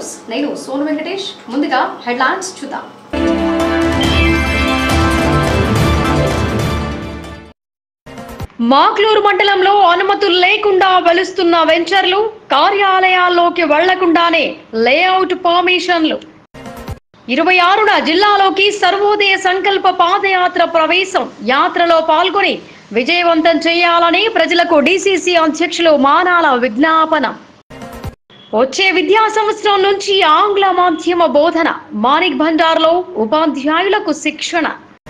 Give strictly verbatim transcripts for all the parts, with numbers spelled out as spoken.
News నేను సోను వెంకటేష్. ముందుగా headlines చూద్దాం. మాక్లూరు మండలంలో అనుమతులు లేకుండా వెలుస్తున్న వెంచర్లు, కార్యాలయాల్లోకి వెళ్లకుండానే లేఅవుట్ పర్మిషన్లు. ఇరవై ఆరున జిల్లాలోకి సర్వోదయ సంకల్ప పాదయాత్ర ప్రవేశం. యాత్రలో పాల్గొని విజయవంతం చేయాలని ప్రజలకు డీసీసీ అధ్యక్షులు మానాల విజ్ఞాపన. వచ్చే విద్యా సంవత్సరం నుంచి ఆంగ్ల మాధ్యమ బోధన. మాణిక్ భండార్లో ఉపాధ్యాయులకు శిక్షణ.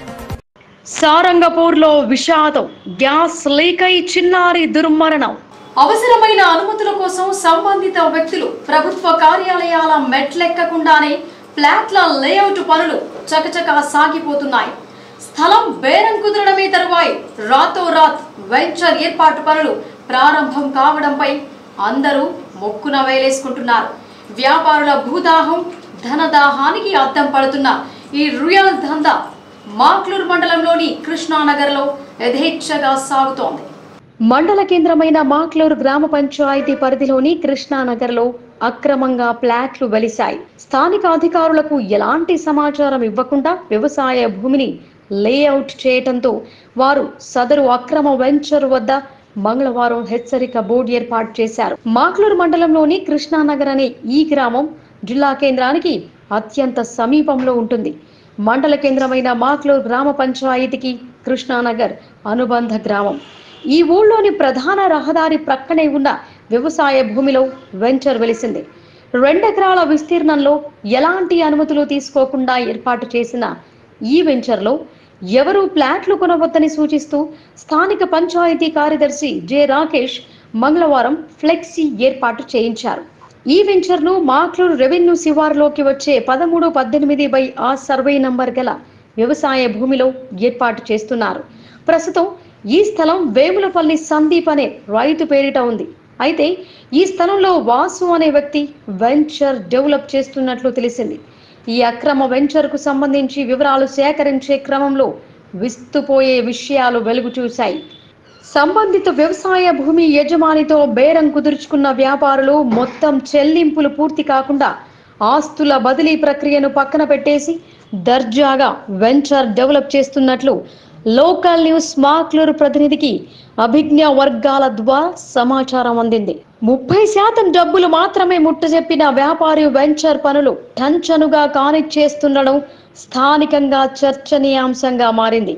సారంగపూర్లో విషాదం, గ్యాస్ లీక్ అయి చిన్నారి దుర్మరణం. అవసరమైన అనుమతుల కోసం సంబంధిత వ్యక్తులు ప్రభుత్వ కార్యాలయాల మెట్లెక్కకుండానే ఫ్లాట్ల లేఅవుట్ పనులు చకచకా సాగిపోతున్నాయి. స్థలం బేరం కుదరడమే తరువాయి రాతో రాత్ వెంచర్ ఏర్పాటు పనులు ప్రారంభం కావడంపై అందరూ మొక్కున వేలేసుకుంటున్నారు. వ్యాపారుల భూదాహం, ధనదాహానికి అద్దం పడుతున్న ఈ రియల్ దందా మాక్లూరు మండలంలోని కృష్ణానగర్లో యథేచ్ఛగా సాగుతోంది. మండల కేంద్రమైన మాక్లూరు గ్రామ పంచాయతీ పరిధిలోని కృష్ణానగర్లో అక్రమంగా ఫ్లాట్లు వెలిశాయి. స్థానిక అధికారులకు ఎలాంటి సమాచారం ఇవ్వకుండా వ్యవసాయ భూమిని లేఅవుట్ చేయడంతో వారు సదరు అక్రమ వెంచర్ వద్ద మంగళవారం హెచ్చరిక బోర్డు ఏర్పాటు చేశారు. మాక్లూరు మండలంలోని కృష్ణానగర్ అనే ఈ గ్రామం జిల్లా కేంద్రానికి అత్యంత సమీపంలో ఉంటుంది. మండల కేంద్రమైన మాక్లూరు గ్రామ పంచాయతీకి కృష్ణానగర్ అనుబంధ గ్రామం. ఈ ఊళ్ళోని ప్రధాన రహదారి ప్రక్కనే ఉన్న వ్యవసాయ భూమిలో వెంచర్ వెలిసింది. రెండెకరాల విస్తీర్ణంలో ఎలాంటి అనుమతులు తీసుకోకుండా ఏర్పాటు చేసిన ఈ వెంచర్లో ఎవరూ ఫ్లాట్లు కొనవద్దని సూచిస్తూ స్థానిక పంచాయతీ కార్యదర్శి జె రాకేష్ మంగళవారం ఫ్లెక్సీ ఏర్పాటు చేయించారు. ఈ వెంచర్ను మాక్లూరు రెవెన్యూ శివారులోకి వచ్చే పదమూడు పద్దెనిమిది బై ఆ సర్వే నంబర్ గల వ్యవసాయ భూమిలో ఏర్పాటు చేస్తున్నారు. ప్రస్తుతం ఈ స్థలం వేములపల్లి సందీప్ అనే రైతు పేరిట ఉంది. అయితే ఈ స్థలంలో వాసు అనే వ్యక్తి వెంచర్ డెవలప్ చేస్తున్నట్లు తెలిసింది. ఈ అక్రమ వెంచర్ కు సంబంధించి వివరాలు సేకరించే క్రమంలో విస్తుపోయే విషయాలు వెలుగు చూశాయి. సంబంధిత వ్యవసాయ భూమి యజమానితో బేరం కుదుర్చుకున్న వ్యాపారులు మొత్తం చెల్లింపులు పూర్తి కాకుండా ఆస్తుల బదిలీ ప్రక్రియను పక్కన పెట్టేసి దర్జాగా వెంచర్ డెవలప్ చేస్తున్నట్లు లోకల్ న్యూస్ మాక్లూరు ప్రతినిధికి అభిజ్ఞ వర్గాల ద్వారా సమాచారం అందింది. ముప్పై శాతం డబ్బులు మాత్రమే ముట్టజెప్పిన వ్యాపారి వెంచర్ పనులు టంచనుగా కానిచ్చేస్తుండడం స్థానికంగా చర్చనీయాంశంగా మారింది.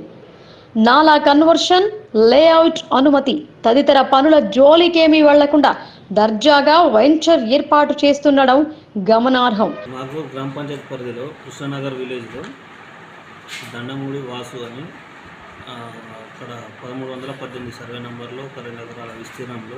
నాలా కన్వర్షన్, లేఅవుట్ అనుమతి తదితర పనుల జోలికేమీ వెళ్లకుండా దర్జాగా వెంచర్ ఏర్పాటు చేస్తుండడం గమనార్హం. మాక్లూరు గ్రామ పంచాయతీ పరిధిలో కృష్ణానగర్ విలేజ్లో దండమూడి వాసు అని అక్కడ పదమూడు వందల పద్దెనిమిది సర్వే నెంబర్లో ఒక రెండు ఎకరాల విస్తీర్ణంలో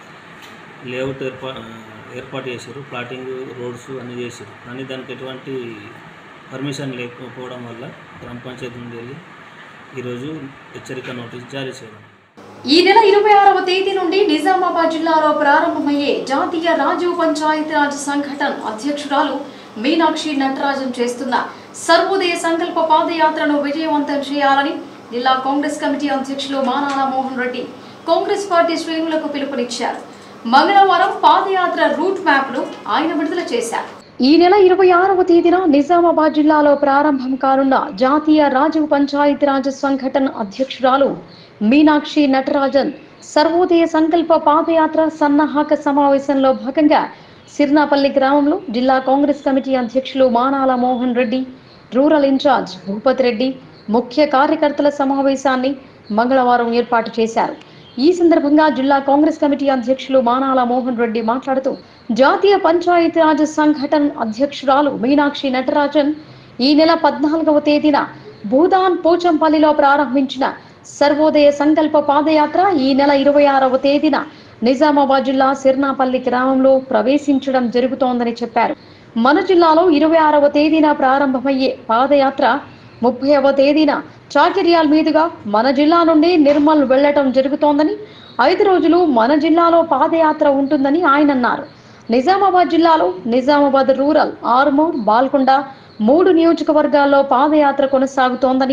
లేఅవుట్ ఏర్పా ఏర్పాటు చేశారు. ప్లాటింగ్, రోడ్స్ అన్నీ చేశారు. కానీ దానికి ఎటువంటి పర్మిషన్ లేకపోవడం వల్ల గ్రామ పంచాయతీ నుండి వెళ్ళి ఈరోజు హెచ్చరిక నోటీస్ జారీ చేయడం. ఈ నెల ఇరవై ఆరవ తేదీ నుండి నిజామాబాద్ జిల్లాలో ప్రారంభమయ్యే జాతీయ రాజీవ్ పంచాయతీరాజ్ సంఘటన అధ్యక్షురాలు మీనాక్షి నటరాజన్ చేస్తున్న సర్వోదయ సంకల్ప పాదయాత్రను విజయవంతం చేయాలని జిల్లా కాంగ్రెస్ కమిటీ అధ్యక్షులు మానాల మోహన్ రెడ్డి కాంగ్రెస్ పార్టీ శ్రేణులకు పిలుపునిచ్చారు. మంగళవారం పాదయాత్ర రూట్ మ్యాప్ ను ఆయన విడుదల చేశారు. ఈ నెల ఇరవై ఆరవ తేదీన నిజామాబాద్ జిల్లాలో ప్రారంభం కానున్న జాతీయ రాజీవ్ పంచాయతీరాజ్ సంఘటన అధ్యక్షురాలు మీనాక్షి నటరాజన్ సర్వోదయ సంకల్ప పాదయాత్ర సన్నాహక సమావేశంలో భాగంగా సిర్నాపల్లి గ్రామంలో జిల్లా కాంగ్రెస్ కమిటీ అధ్యక్షులు మానాల మోహన్ రెడ్డి, రూరల్ ఇన్ఛార్జ్ భూపతి రెడ్డి ముఖ్య కార్యకర్తల సమావేశాన్ని మంగళవారం ఏర్పాటు చేశారు. ఈ సందర్భంగా జిల్లా కాంగ్రెస్ కమిటీ అధ్యక్షులు మానాల మోహన్ రెడ్డి మాట్లాడుతూ జాతీయ పంచాయతీరాజ్ సంఘటన అధ్యక్షురాలు మీనాక్షి నటరాజన్ ఈ నెల పద్నాలుగవ తేదీన భూదాన్ పోచంపల్లిలో ప్రారంభించిన సర్వోదయ సంకల్ప పాదయాత్ర ఈ నెల ఇరవై ఆరవ తేదీన నిజామాబాద్ జిల్లా సిర్నాపల్లి గ్రామంలో ప్రవేశించడం జరుగుతోందని చెప్పారు. మన జిల్లాలో ఇరవై ఆరవ తేదీన ప్రారంభమయ్యే పాదయాత్ర ముప్పైవ తేదీన చాకిర్యాల మీదుగా మన జిల్లా నుండి నిర్మల్ వెళ్లటం జరుగుతోందని, ఐదు రోజులు మన జిల్లాలో పాదయాత్ర ఉంటుందని ఆయన అన్నారు. నిజామాబాద్ జిల్లాలో నిజామాబాద్ రూరల్, ఆర్మూర్, బాల్కొండ మూడు నియోజకవర్గాల్లో పాదయాత్ర కొనసాగుతోందని,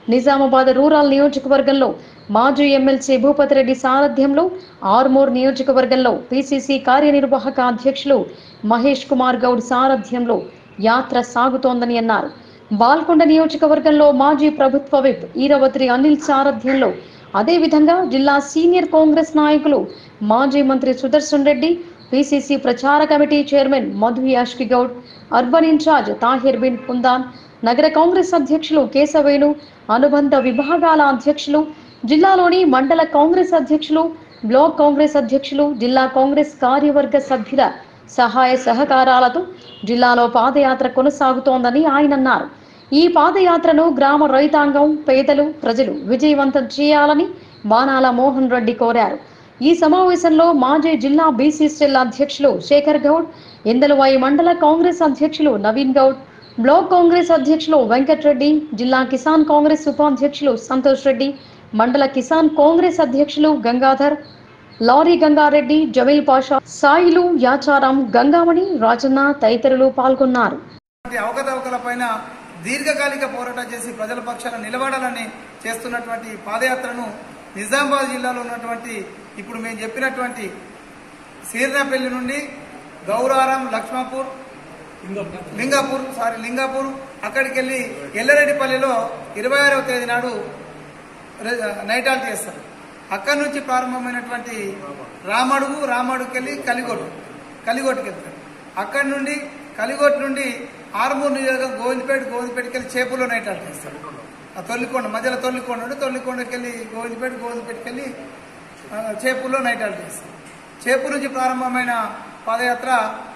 నిజామాబాద్ రూరల్ నియోజకవర్గంలో మాజీ ఎమ్మెల్సీ భూపతిరెడ్డి సారథ్యంలో, ఆర్మూర్ నియోజకవర్గంలో పీసీసీ కార్యనిర్వాహక అధ్యక్షులు మహేష్ కుమార్ గౌడ్ సారథ్యంలో యాత్ర సాగుతోందని అన్నారు. బాల్కొండ నియోజకవర్గంలో మాజీ ప్రభుత్వ విప్ ఈరవత్రి అనిల్ సారథ్యంలో, అదేవిధంగా జిల్లా సీనియర్ కాంగ్రెస్ నాయకులు మాజీ మంత్రి సుదర్శన్ రెడ్డి, పీసీసీ ప్రచార committee chairman Madhu Yashki Goud, urban incharge Tahir Bin Hundan, నగర కాంగ్రెస్ అధ్యక్షులు కేశవేణు, అనుబంధ విభాగాల అధ్యక్షులు, జిల్లాలోని మండల కాంగ్రెస్ అధ్యక్షులు, బ్లాక్ కాంగ్రెస్ అధ్యక్షులు, జిల్లా కాంగ్రెస్ కార్యవర్గ సభ్యుల సహాయ సహకారాలతో జిల్లాలో పాదయాత్ర కొనసాగుతోందని ఆయన అన్నారు. ఈ పాదయాత్రను గ్రామ రైతాంగం, పేదలు, ప్రజలు విజయవంతం చేయాలని బాణాల మోహన్ రెడ్డి కోరారు. ఈ సమావేశంలో మాజీ జిల్లా బీసీ సెల్ అధ్యక్షులు శేఖర్ గౌడ్, ఇందలవాయి మండల కాంగ్రెస్ అధ్యక్షులు నవీన్ గౌడ్, బ్లాక్ కాంగ్రెస్ అధ్యక్షులు వెంకట్రెడ్డి, జిల్లా కిసాన్ కాంగ్రెస్ ఉపాధ్యక్షులు సంతోష్ రెడ్డి, మండల కిసాన్ కాంగ్రెస్ అధ్యక్షులు గంగాధర్, లారీ గంగారెడ్డి, జమీల్ పాషా, సాయిలు, యాచారం, గంగామణి, రాజన్న తదితరులు పాల్గొన్నారు. అవకతవకలపైన దీర్ఘకాలిక పోరాటం చేసి ప్రజల పక్షాన నిలబడాలని చేస్తున్నటువంటి పాదయాత్రను నిజామాబాద్ జిల్లాలో ఉన్నటువంటి ఇప్పుడు మేము చెప్పినటువంటి సీర్నాపల్లి నుండి గౌరారం, లక్ష్మాపూర్, లింగాపూర్ సారీ లింగాపూర్ అక్కడికి వెళ్ళి ఎల్లరెడ్డిపల్లిలో ఇరవై ఆరవ తేదీ నాడు నైట్ హాల్ట్ చేస్తారు. అక్కడి నుంచి ప్రారంభమైనటువంటి రామడుగు, రామడుగుకి వెళ్ళి కలిగోటు, కలిగోటుకి వెళ్తారు. అక్కడి నుండి కలిగోటు నుండి ఆర్మూర్ నియోజకవర్గం గోవిందపేట, గోవిందపేటకి వెళ్ళి చేపూరులో నైట్ హాల్ట్ చేస్తారు. ఆ తొల్లికొండ మధ్యలో తొల్లికొండ ఉండి తొల్లికొండకి వెళ్ళి గోవిందపేట, గోవిందపేటకి వెళ్ళి చేపూరులో నైట్ హాల్ట్ చేస్తారు. చేపూరు నుంచి ప్రారంభమైన పాదయాత్ర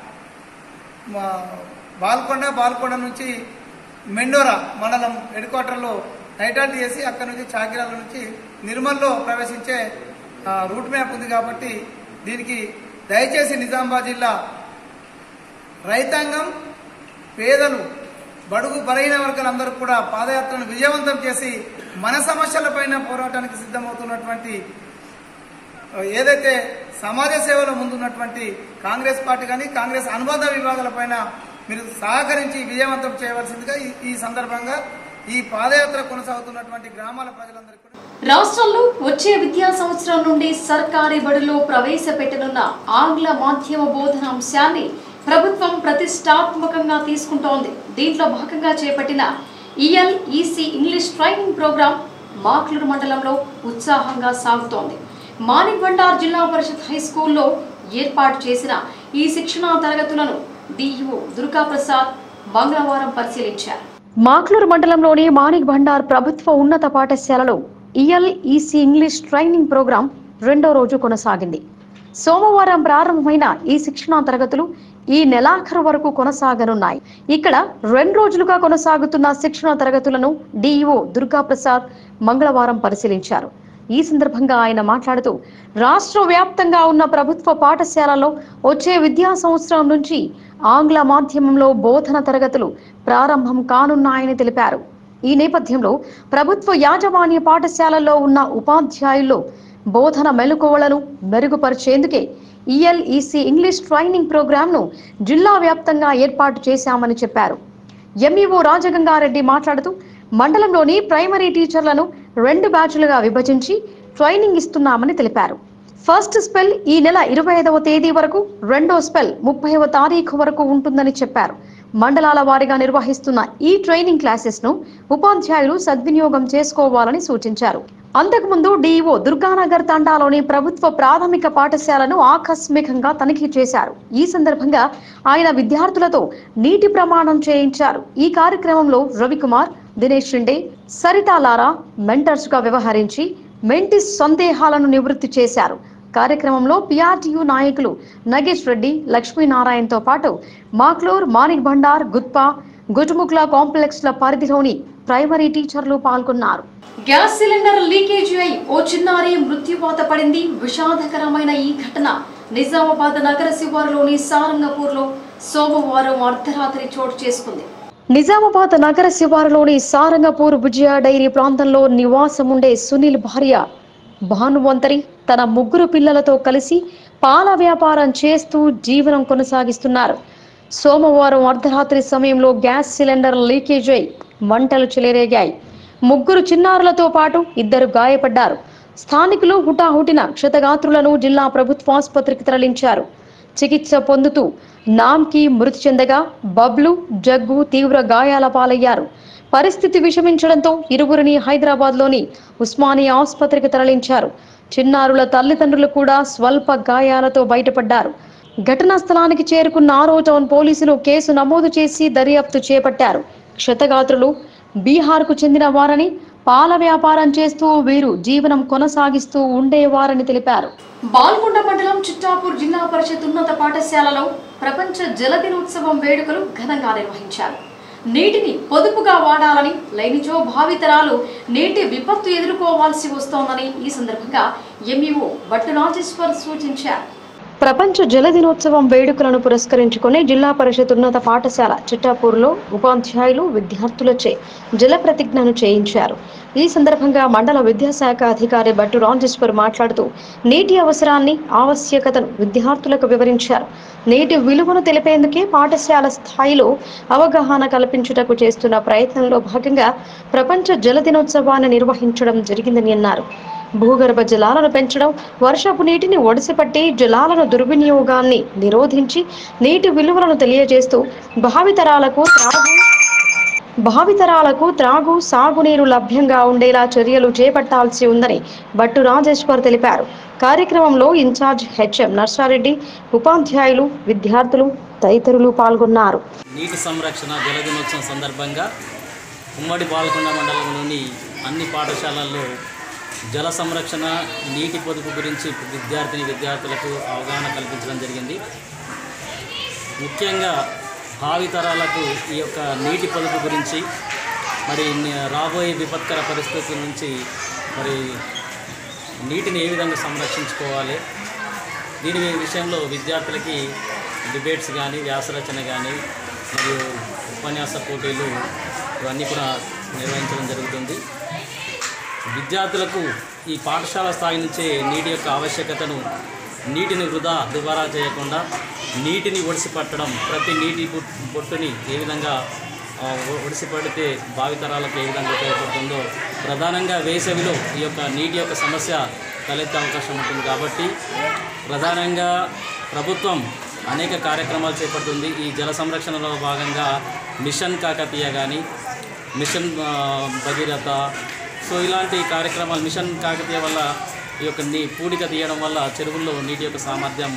బాల్కొండ, బాల్కొండ నుంచి మెండోరా మండలం హెడ్ క్వార్టర్లో నైట్ హాల్ట్ చేసి అక్కడ నుంచి చాకిరాల నుంచి నిర్మల్లో ప్రవేశించే రూట్ మ్యాప్ ఉంది. కాబట్టి దీనికి దయచేసి నిజామాబాద్ జిల్లా రైతాంగం, పేదలు, బడుగు బలహీన వర్గాలందరూ కూడా పాదయాత్రను విజయవంతం చేసి మన సమస్యలపైన పోరాటానికి సిద్ధమవుతున్నటువంటి ఏదైతే సమాజ సేవలో ముందున్నటువంటి కాంగ్రెస్ పార్టీ కానీ కాంగ్రెస్ అనుబంధ విభాగాలపైన మీరు సహకరించి విజయవంతం చేయవలసిందిగా ఈ సందర్భంగా ఈ పాదయాత్ర కొనసాగుతున్నటువంటి గ్రామాల ప్రజలందరికీ రాష్ట్రంలో వచ్చే విద్యా సంవత్సరం నుండి సర్కారీ బడుల్లో ప్రవేశపెట్టనున్న ఆంగ్ల మాధ్యమ బోధన అంశాన్ని ప్రభుత్వం ప్రతిష్టాత్మకంగా తీసుకుంటోంది. దీంట్లో భాగంగా చేపట్టిన E L E C English training programme Makloor మండలంలో ఉత్సాహంగా సాగుతోంది. మాణిక్ బండార్ జిల్లా పరిషత్ హై స్కూల్లో ఏర్పాటు చేసిన ఈ శిక్షణా తరగతులను డిఈఓ దుర్గాప్రసాద్ మంగళవారం పరిశీలించారు. మాక్లూరు మండలంలోని మాణిక్ బండార్ ప్రభుత్వ ఉన్నత పాఠశాలలో E L E C English training programme రెండో రోజు కొనసాగింది. సోమవారం ప్రారంభమైన ఈ శిక్షణా తరగతులు ఈ నెలాఖరు వరకు కొనసాగనున్నాయి. ఇక్కడ రెండు రోజులుగా కొనసాగుతున్న శిక్షణా తరగతులను డిఈఓ దుర్గాప్రసాద్ మంగళవారం పరిశీలించారు. ఈ సందర్భంగా ఆయన మాట్లాడుతూ రాష్ట్ర వ్యాప్తంగా ఉన్న ప్రభుత్వ పాఠశాలలో వచ్చే విద్యా సంవత్సరం నుంచి ఆంగ్ల మాధ్యమంలో బోధన తరగతులు ప్రారంభం కానున్నాయని తెలిపారు. ఈ నేపథ్యంలో ప్రభుత్వ యాజమాన్య పాఠశాలల్లో ఉన్న ఉపాధ్యాయుల్లో బోధన మెలకువలను మెరుగుపరిచేందుకే ఈఎల్ఈసీ ఇంగ్లీష్ ట్రైనింగ్ ప్రోగ్రాంను జిల్లా వ్యాప్తంగా ఏర్పాటు చేశామని చెప్పారు. ఎంఈఓ రాజగంగారెడ్డి మాట్లాడుతూ మండలంలోని ప్రైమరీ టీచర్లను రెండు బ్యాచ్లుగా విభజించి ట్రైనింగ్ ఇస్తున్నామని తెలిపారు. ఫస్ట్ స్పెల్ ఈ నెల ఇరవై ఐదవ తేదీ వరకు, రెండో స్పెల్ ముప్పైవ తారీఖు వరకు ఉంటుందని చెప్పారు. మండలాల వారీగా నిర్వహిస్తున్న ఈ ట్రైనింగ్ క్లాసెస్ ను ఉపాధ్యాయులు సద్వినియోగం చేసుకోవాలని సూచించారు. అంతకుముందు డిఈఓ దుర్గానగర్ తండాలోని ప్రభుత్వ ప్రాథమిక పాఠశాలను ఆకస్మికంగా తనిఖీ చేశారు. ఈ సందర్భంగా ఆయన విద్యార్థులతో నీటి ప్రమాణం చేయించారు. ఈ కార్యక్రమంలో రవికుమార్, దినేష్ షిండే, సరితా లారా మెంటర్స్ గా వ్యవహరించి మెంటిస్ సందేహాలను నివృత్తి చేశారు. కార్యక్రమంలో పిఆర్టీయూ నాయకులు నగేష్ రెడ్డి, లక్ష్మీనారాయణతో పాటు మాక్లూర్, మాణిక్ బండార్, గుత్పా, గుటుముక్ల కాంప్లెక్స్ ల పరిధిలోని ప్రైమరీ టీచర్లు పాల్గొన్నారు. గ్యాస్ సిలిండర్ లీకేజీ అయి ఓ చిన్నారి మృత్యువాత పడింది. విషాదకరమైన ఈ ఘటన నిజామాబాద్ నగర శివారులోని సారంగపూర్ లో సోమవారం అర్ధరాత్రి చోటు చేసుకుంది. నిజామాబాద్ నగర శివారులోని సారంగపూర్ విజయ డైరీ ప్రాంతంలో నివాసముండే సునీల్ భార్య భానువంతరి తన ముగ్గురు పిల్లలతో కలిసి పాల వ్యాపారం చేస్తూ జీవనం కొనసాగిస్తున్నారు. సోమవారం అర్ధరాత్రి సమయంలో గ్యాస్ సిలిండర్ లీకేజ్ అయి మంటలు చెలరేగాయి. ముగ్గురు చిన్నారులతో పాటు ఇద్దరు గాయపడ్డారు. స్థానికులు హుటాహుటిన క్షతగాత్రులను జిల్లా ప్రభుత్వ ఆసుపత్రికి తరలించారు. చికిత్స పొందుతూ నామ్కి మృతి చెందగా బబ్లు, జగ్గు తీవ్ర గాయాల పాలయ్యారు. పరిస్థితి విషమించడంతో ఇరువురిని హైదరాబాద్లోని ఉస్మానియా ఆసుపత్రికి తరలించారు. చిన్నారుల తల్లిదండ్రులు కూడా స్వల్ప గాయాలతో బయటపడ్డారు. ఘటనా స్థలానికి చేరుకున్న ఆరో టౌన్ పోలీసులు కేసు నమోదు చేసి దర్యాప్తు చేపట్టారు. క్షతగాత్రులు బీహార్కు చెందిన వారని, పాల వ్యాపారం చేస్తూ వీరు జీవనం కొనసాగిస్తూ ఉండేవారని తెలిపారు. బాల్కొండ మండలం చిట్టాపూర్ జిల్లా పరిషత్ ఉన్నత పాఠశాలలో ప్రపంచ జల దినోత్సవం వేడుకలు ఘనంగా నిర్వహించారు. నీటిని పొదుపుగా వాడాలని, లేనిచో భావితరాలు నీటి విపత్తు ఎదుర్కోవాల్సి వస్తోందని ఈ సందర్భంగా ఎంఈఓ భట్టు రాజేశ్వర్ సూచించారు. ప్రపంచ జల దినోత్సవం వేడుకలను పురస్కరించుకుని జిల్లా పరిషత్ ఉన్నత పాఠశాల చిట్టాపూర్లో ఉపాధ్యాయులు, విద్యార్థులచే జల ప్రతిజ్ఞను చేయించారు. ఈ సందర్భంగా మండల విద్యాశాఖ అధికారి భట్టు రాజేశ్వర్ మాట్లాడుతూ నీటి అవసరాన్ని, ఆవశ్యకతను విద్యార్థులకు వివరించారు. నీటి విలువను తెలిపేందుకే పాఠశాల స్థాయిలో అవగాహన కల్పించుటకు చేస్తున్న ప్రయత్నంలో భాగంగా ప్రపంచ జల దినోత్సవాన్ని నిర్వహించడం జరిగిందని అన్నారు. భూగర్భ జలాలను పెంచడం, వర్షపు నీటిని ఒడిసిపట్టి జలాలను దుర్వినియోగాన్ని నిరోధించి నీటి విలువలను తెలియజేస్తూ భావితరాలకు త్రాగు భావితరాలకు త్రాగు సాగునీరు లభ్యంగా ఉండేలా చర్యలు చేపట్టాల్సి ఉందని భట్టు రాజేశ్వర్ తెలిపారు. కార్యక్రమంలో ఇన్ఛార్జ్ హెచ్ఎం నర్సారెడ్డి, ఉపాధ్యాయులు, విద్యార్థులు తదితరులు పాల్గొన్నారు. నీటి సంరక్షణ జల దినోత్సవం సందర్భంగా ఉమ్మడి బాల్కొండ మండలంలోని అన్ని పాఠశాలల్లో జల సంరక్షణ, నీటి పొదుపు గురించి విద్యార్థిని విద్యార్థులకు అవగాహన కల్పించడం జరిగింది. ముఖ్యంగా భావితరాలకు ఈ యొక్క నీటి పొదుపు గురించి, మరి రాబోయే విపత్కర పరిస్థితుల నుంచి మరి నీటిని ఏ విధంగా సంరక్షించుకోవాలి, దీని విషయంలో విద్యార్థులకి డిబేట్స్ కానీ, వ్యాసరచన కానీ మరియు ఉపన్యాస పోటీలు ఇవన్నీ కూడా నిర్వహించడం జరుగుతుంది. విద్యార్థులకు ఈ పాఠశాల స్థాయి నుంచే నీటి యొక్క ఆవశ్యకతను, నీటిని వృధా దుబారా చేయకుండా నీటిని ఒడిసిపట్టడం, ప్రతి నీటి బొట్టుని ఏ విధంగా ఒడిసిపడితే భావితరాలకు ఏ విధంగా ఉపయోగపడుతుందో, ప్రధానంగా వేసవిలో ఈ యొక్క నీటి యొక్క సమస్య తలెత్తే అవకాశం ఉంటుంది. కాబట్టి ప్రధానంగా ప్రభుత్వం అనేక కార్యక్రమాలు చేపడుతుంది. ఈ జల సంరక్షణలో భాగంగా మిషన్ కాకతీయ కానీ, మిషన్ భగీరథ, సో ఇలాంటి కార్యక్రమాలు, మిషన్ కాకతీయ వల్ల ఈ యొక్క నీ పూడిక తీయడం వల్ల చెరువుల్లో నీటి యొక్క సామర్థ్యం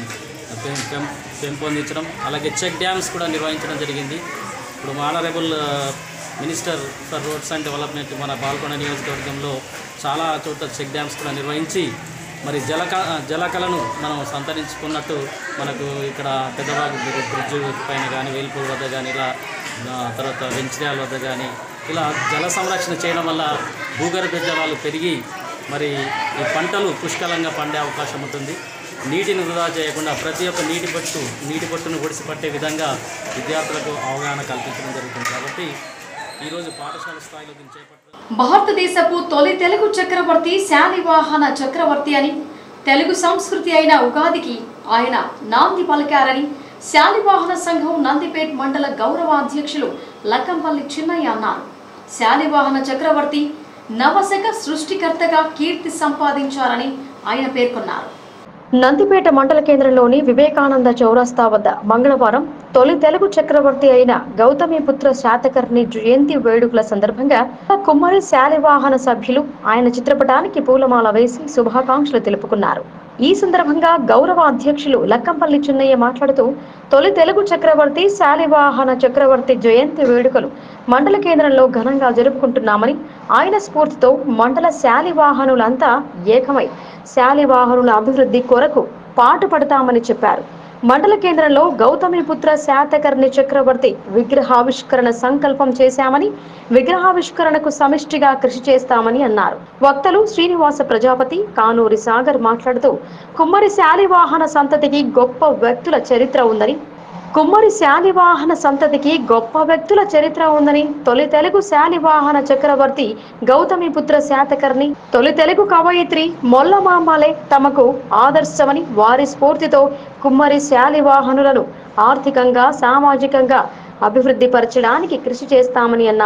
పెంపొందించడం, అలాగే చెక్ డ్యామ్స్ కూడా నిర్వహించడం జరిగింది. ఇప్పుడు honourable minister for roads and development మన బాల్కొండ నియోజకవర్గంలో చాలా చోట్ల చెక్ డ్యామ్స్ కూడా నిర్వహించి మరి జలక జలకలను మనం సంతరించుకున్నట్టు మనకు ఇక్కడ పెద్దవాగు బ్రిడ్జ్ పైన కానీ, వేల్పూర్ వద్ద కానీ, ఇలా తర్వాత వెంచర్యాల వద్ద కానీ ఇలా జల సంరక్షణ చేయడం వల్ల భూగర్భ జలాలు పెరిగి మరి ఈ పంటలు పుష్కలంగా పండే అవకాశం ఉంటుంది. నీటిని వృధా చేయకుండా ప్రతి ఒక్క నీటి పట్టు నీటి పట్టును ఒడిసిపట్టే విధంగా విద్యార్థులకు అవగాహన కల్పించడం జరుగుతుంది. కాబట్టి ఈరోజు పాఠశాల స్థాయిలో దీన్ని చేపట్టారు. భారతదేశపు తొలి తెలుగు చక్రవర్తి శాలివాహన చక్రవర్తి అని, తెలుగు సంస్కృతి అయిన ఉగాదికి ఆయన నాంది పలికారని శాలివాహన సంఘం నందిపేట్ మండల గౌరవ అధ్యక్షులు లక్కంపల్లి చిన్నయ్య అన్నారు. శాలివాహన చక్రవర్తి నవశక సృష్టికర్తగా కీర్తి సంపాదించారని ఆయన పేర్కొన్నారు. నందిపేట మండల కేంద్రంలోని వివేకానంద చౌరస్తా వద్ద మంగళవారం తొలి తెలుగు చక్రవర్తి అయిన గౌతమిపుత్ర శాతకర్ణి జయంతి వేడుకల సందర్భంగా కుమ్మరి శాలివాహన సభ్యులు ఆయన చిత్రపటానికి పూలమాల వేసి శుభాకాంక్షలు తెలుపుకున్నారు. ఈ సందర్భంగా గౌరవ అధ్యక్షులు లక్కంపల్లి చిన్నయ్య మాట్లాడుతూ తొలి తెలుగు చక్రవర్తి శాలివాహన చక్రవర్తి జయంతి వేడుకలు మండల కేంద్రంలో ఘనంగా జరుపుకుంటున్నామని, ఆయన స్ఫూర్తితో మండల శాలివాహనులంతా ఏకమై శాలివాహనుల అభివృద్ధి కొరకు పాటుపడతామని చెప్పారు. మండల కేంద్రంలో గౌతమిపుత్ర శాతకర్ణి చక్రవర్తి విగ్రహావిష్కరణ సంకల్పం చేశామని, విగ్రహావిష్కరణకు సమిష్టిగా కృషి చేస్తామని అన్నారు. వక్తలు శ్రీనివాస ప్రజాపతి, కానూరి సాగర్ మాట్లాడుతూ కుమ్మరి శాలివాహన సంతతికి గొప్ప వ్యక్తుల చరిత్ర ఉందని కుమ్మరి శాలివాహన సంతతికి గొప్ప వ్యక్తుల చరిత్ర ఉందని తొలి తెలుగు శాలివాహన చక్రవర్తి గౌతమిపుత్ర శాతకర్ణి, తొలి తెలుగు కవయిత్రి మొల్లమామలే తమకు ఆదర్శమని, వారి స్ఫూర్తితో కుమ్మరి శాలివాహనులను ఆర్థికంగా, సామాజికంగా అభివృద్ధి పరచడానికి కృషి చేస్తామని అన్నారు.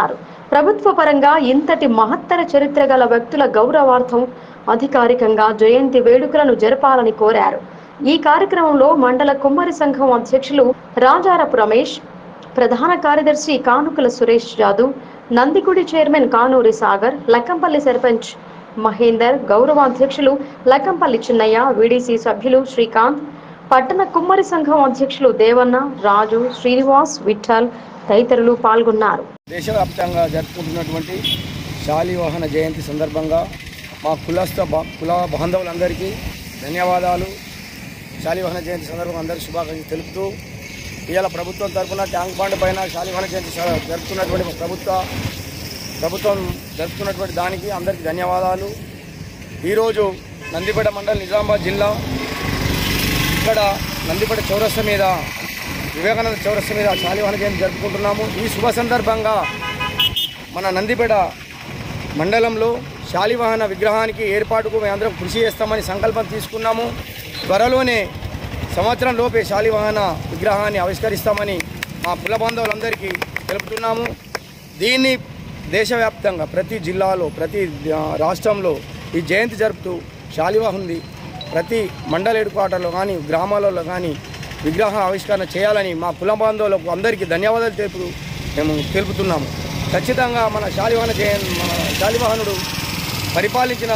ప్రభుత్వ పరంగా ఇంతటి మహత్తర చరిత్ర గల వ్యక్తుల గౌరవార్థం అధికారికంగా జయంతి వేడుకలను జరపాలని కోరారు. ఈ కార్యక్రమంలో మండల కుమ్మరి సంఘం అధ్యక్షులు రాజారపు రమేష్, ప్రధాన కార్యదర్శి కానుకల సురేష్ యాదవ్, నందిగుడి చైర్మన్ కానూరి సాగర్, లక్కంపల్లి సర్పంచ్ మహేందర్, గౌరవాధ్యక్షులు లక్కంపల్లి చిన్నయ్య, వీడీసీ సభ్యులు శ్రీకాంత్, పట్టణ కుమ్మరి సంఘం అధ్యక్షులు దేవన్న, రాజు, శ్రీనివాస్, విఠల్ తదితరులు పాల్గొన్నారు. దేశవ్యాప్తంగా జరుపుకుంటున్నటువంటి శాలివాహన జయంతి సందర్భంగా మా కులస్థ కుల బాంధవులందరికీ ధన్యవాదాలు. శాలివాహన జయంతి సందర్భంగా అందరికీ శుభాకాంక్షలు తెలుపుతూ, ఇవాళ ప్రభుత్వం తరఫున ట్యాంక్ బండ్ పైన శాలివాహన జయంతి జరుపుతున్నటువంటి ప్రభుత్వ ప్రభుత్వం జరుపుతున్నటువంటి దానికి అందరికీ ధన్యవాదాలు. ఈరోజు నందిపేట మండలం నిజామాబాద్ జిల్లా ఇక్కడ నందిపేట చౌరస్తా మీద వివేకానంద చౌరస్తా మీద శాలివాహన జయంతి జరుపుకుంటున్నాము. ఈ శుభ సందర్భంగా మన నందిపేట మండలంలో శాలివాహన విగ్రహానికి ఏర్పాటుకు మేమందరం కృషి చేస్తామని సంకల్పం తీసుకున్నాము. త్వరలోనే సంవత్సరం లోపే శాలివాహన విగ్రహాన్ని ఆవిష్కరిస్తామని మా కుల బాంధవులందరికీ తెలుపుతున్నాము. దీన్ని దేశవ్యాప్తంగా ప్రతి జిల్లాలో ప్రతి రాష్ట్రంలో ఈ జయంతి జరుపుతూ శాలివాహనుది ప్రతి మండల హెడ్ క్వార్టర్లో కానీ గ్రామాలలో కానీ విగ్రహ ఆవిష్కరణ చేయాలని మా కుల బాంధవులకు అందరికీ ధన్యవాదాలు తెలుపు మేము తెలుపుతున్నాము. ఖచ్చితంగా మన శాలివాహన జయం మన శాలివాహనుడు పరిపాలించిన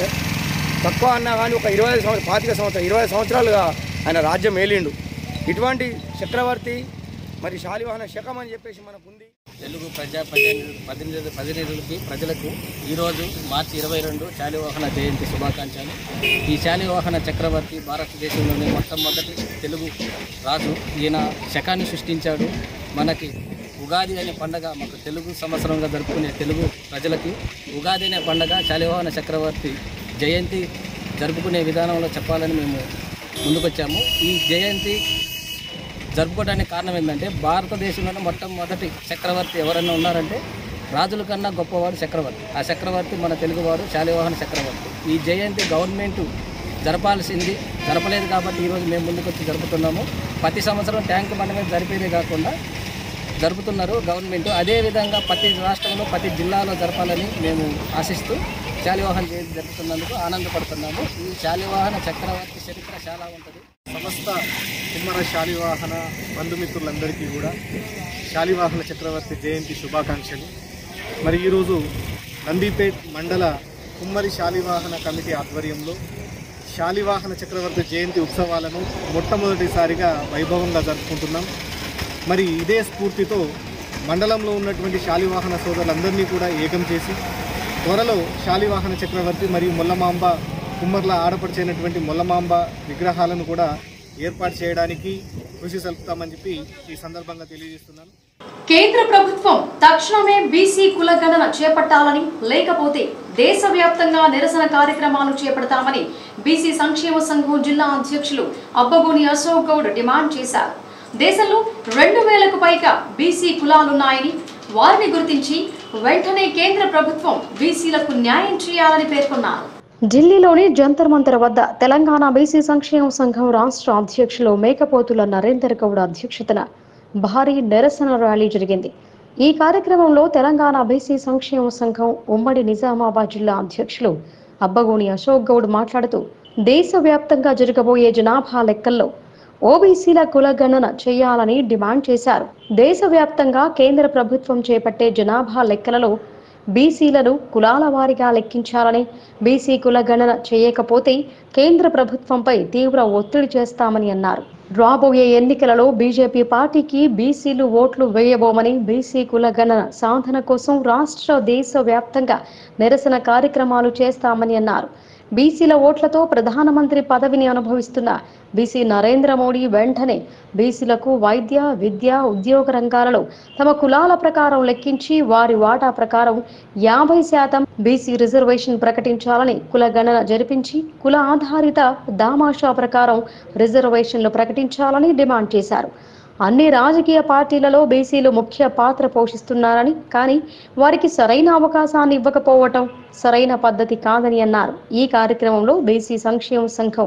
తక్కువ అన్నా కానీ ఒక ఇరవై ఐదు సంవత్సరం పాతిక సంవత్సరం ఇరవై ఐదు సంవత్సరాలుగా ఆయన రాజ్యం ఏలిండు. ఇటువంటి చక్రవర్తి మరి శాలివాహన శకం అని చెప్పేసి మనకుంది. తెలుగు ప్రజా ప్రతినిధులు ప్రతినిధులకి ప్రజలకు ఈరోజు మార్చి ఇరవై రెండు శాలివాహన జయంతి శుభాకాంక్షలు. ఈ శాలివాహన చక్రవర్తి భారతదేశంలోనే మొట్టమొదటి తెలుగు రాజు. ఈయన శకాన్ని సృష్టించాడు. మనకి ఉగాది అనే పండగ మాకు తెలుగు సంవత్సరంగా జరుపుకునే తెలుగు ప్రజలకి ఉగాది అనే పండగ శాలివాహన చక్రవర్తి జయంతి జరుపుకునే విధానంలో చెప్పాలని మేము ముందుకొచ్చాము. ఈ జయంతి జరుపుకోవడానికి కారణం ఏంటంటే భారతదేశంలోనే మొట్టమొదటి చక్రవర్తి ఎవరైనా ఉన్నారంటే రాజుల కన్నా గొప్పవాడు చక్రవర్తి. ఆ చక్రవర్తి మన తెలుగువాడు శాలివాహన చక్రవర్తి. ఈ జయంతి గవర్నమెంట్ జరపాల్సింది జరపలేదు కాబట్టి ఈరోజు మేము ముందుకొచ్చి జరుపుతున్నాము. ప్రతి సంవత్సరం ట్యాంక్ బండ్ మీద జరిపేదే కాకుండా జరుపుతున్నారు గవర్నమెంట్. అదేవిధంగా ప్రతి రాష్ట్రంలో ప్రతి జిల్లాలో జరపాలని మేము ఆశిస్తూ శాలివాహన జయంతి జరుపుతున్నందుకు ఆనందపడుతున్నాము. ఈ శాలివాహన చక్రవర్తి చరిత్ర చాలా ఉంటుంది. సమస్త కుమ్మర శాలివాహన బంధుమిత్రులందరికీ కూడా శాలివాహన చక్రవర్తి జయంతి శుభాకాంక్షలు. మరి ఈరోజు నందిపేట్ మండల కుమ్మరి శాలివాహన కమిటీ ఆధ్వర్యంలో శాలివాహన చక్రవర్తి జయంతి ఉత్సవాలను మొట్టమొదటిసారిగా వైభవంగా జరుపుకుంటున్నాం. మరి ఇదే స్ఫూర్తితో మండలంలో ఉన్నటువంటి శాలివాహన సోదరులందరినీ కూడా ఏకం చేసి త్వరలో శాలివాహన చక్రవర్తి మరియు మొల్లమాంబ కుమ్మర్ల ఆడపడిచైనటువంటి మొల్లమాంబ విగ్రహాలను కూడా ఏర్పాటు చేయడానికి కృషి సల్పుతామని చెప్పి ఈ సందర్భంగా తెలియజేస్తున్నాను. కేంద్ర ప్రభుత్వం తక్షణమే బీసీ కులగణన చేపట్టాలని, లేకపోతే దేశవ్యాప్తంగా నిరసన కార్యక్రమాలు చేపడతామని బీసీ సంక్షేమ సంఘం జిల్లా అధ్యక్షులు అబ్బగోని అశోక్ గౌడ్ డిమాండ్ చేశారు. దేశంలో రెండు వేలకు పైగా బీసీ కులాలున్నాయని, వారిని గుర్తించి వెంటనే కేంద్ర ప్రభుత్వం బీసీలకు న్యాయం చేయాలని పేర్కొన్నారు. ఢిల్లీలోని జంతర్ మంతర్ వద్ద తెలంగాణ బీసీ సంక్షేమ సంఘం రాష్ట్ర అధ్యక్షులు మేకపోతుల నరేందర్ గౌడ్ అధ్యక్షతన భారీ నిరసన ర్యాలీ జరిగింది. ఈ కార్యక్రమంలో తెలంగాణ బీసీ సంక్షేమ సంఘం ఉమ్మడి నిజామాబాద్ జిల్లా అధ్యక్షులు అబ్బగోని అశోక్ గౌడ్ మాట్లాడుతూ, దేశవ్యాప్తంగా జరగబోయే జనాభా లెక్కల్లో ఓబీసీల కులగణన చేయాలని డిమాండ్ చేశారు. దేశవ్యాప్తంగా కేంద్ర ప్రభుత్వం చేపట్టే జనాభా లెక్కలలో బీసీలను కులాల వారీగా లెక్కించాలని, బీసీ కులగణన చేయకపోతే కేంద్ర ప్రభుత్వంపై తీవ్ర ఒత్తిడి చేస్తామని అన్నారు. రాబోయే ఎన్నికలలో బీజేపీ పార్టీకి బీసీలు ఓట్లు వేయబోమని, బీసీ కులగణన సాధన కోసం రాష్ట్ర దేశ వ్యాప్తంగా నిరసన కార్యక్రమాలు చేస్తామని అన్నారు. బీసీల ఓట్లతో ప్రధానమంత్రి పదవిని అనుభవిస్తున్న బీసీ నరేంద్ర మోడీ వెంటనే బీసీలకు వైద్య, విద్య, ఉద్యోగ రంగాలలో తమ కులాల ప్రకారం లెక్కించి వారి వాటా ప్రకారం యాభై శాతం బీసీ రిజర్వేషన్ ప్రకటించాలని, కులగణన జరిపించి కుల ఆధారిత దామాషా ప్రకారం రిజర్వేషన్లు ప్రకటించాలని డిమాండ్ చేశారు. అన్ని రాజకీయ పార్టీలలో బీసీలు ముఖ్య పాత్ర పోషిస్తున్నారని, కానీ వారికి సరైన అవకాశాన్ని ఇవ్వకపోవటం సరైన పద్ధతి కాదని అన్నారు. ఈ కార్యక్రమంలో బీసీ సంక్షేమ సంఘం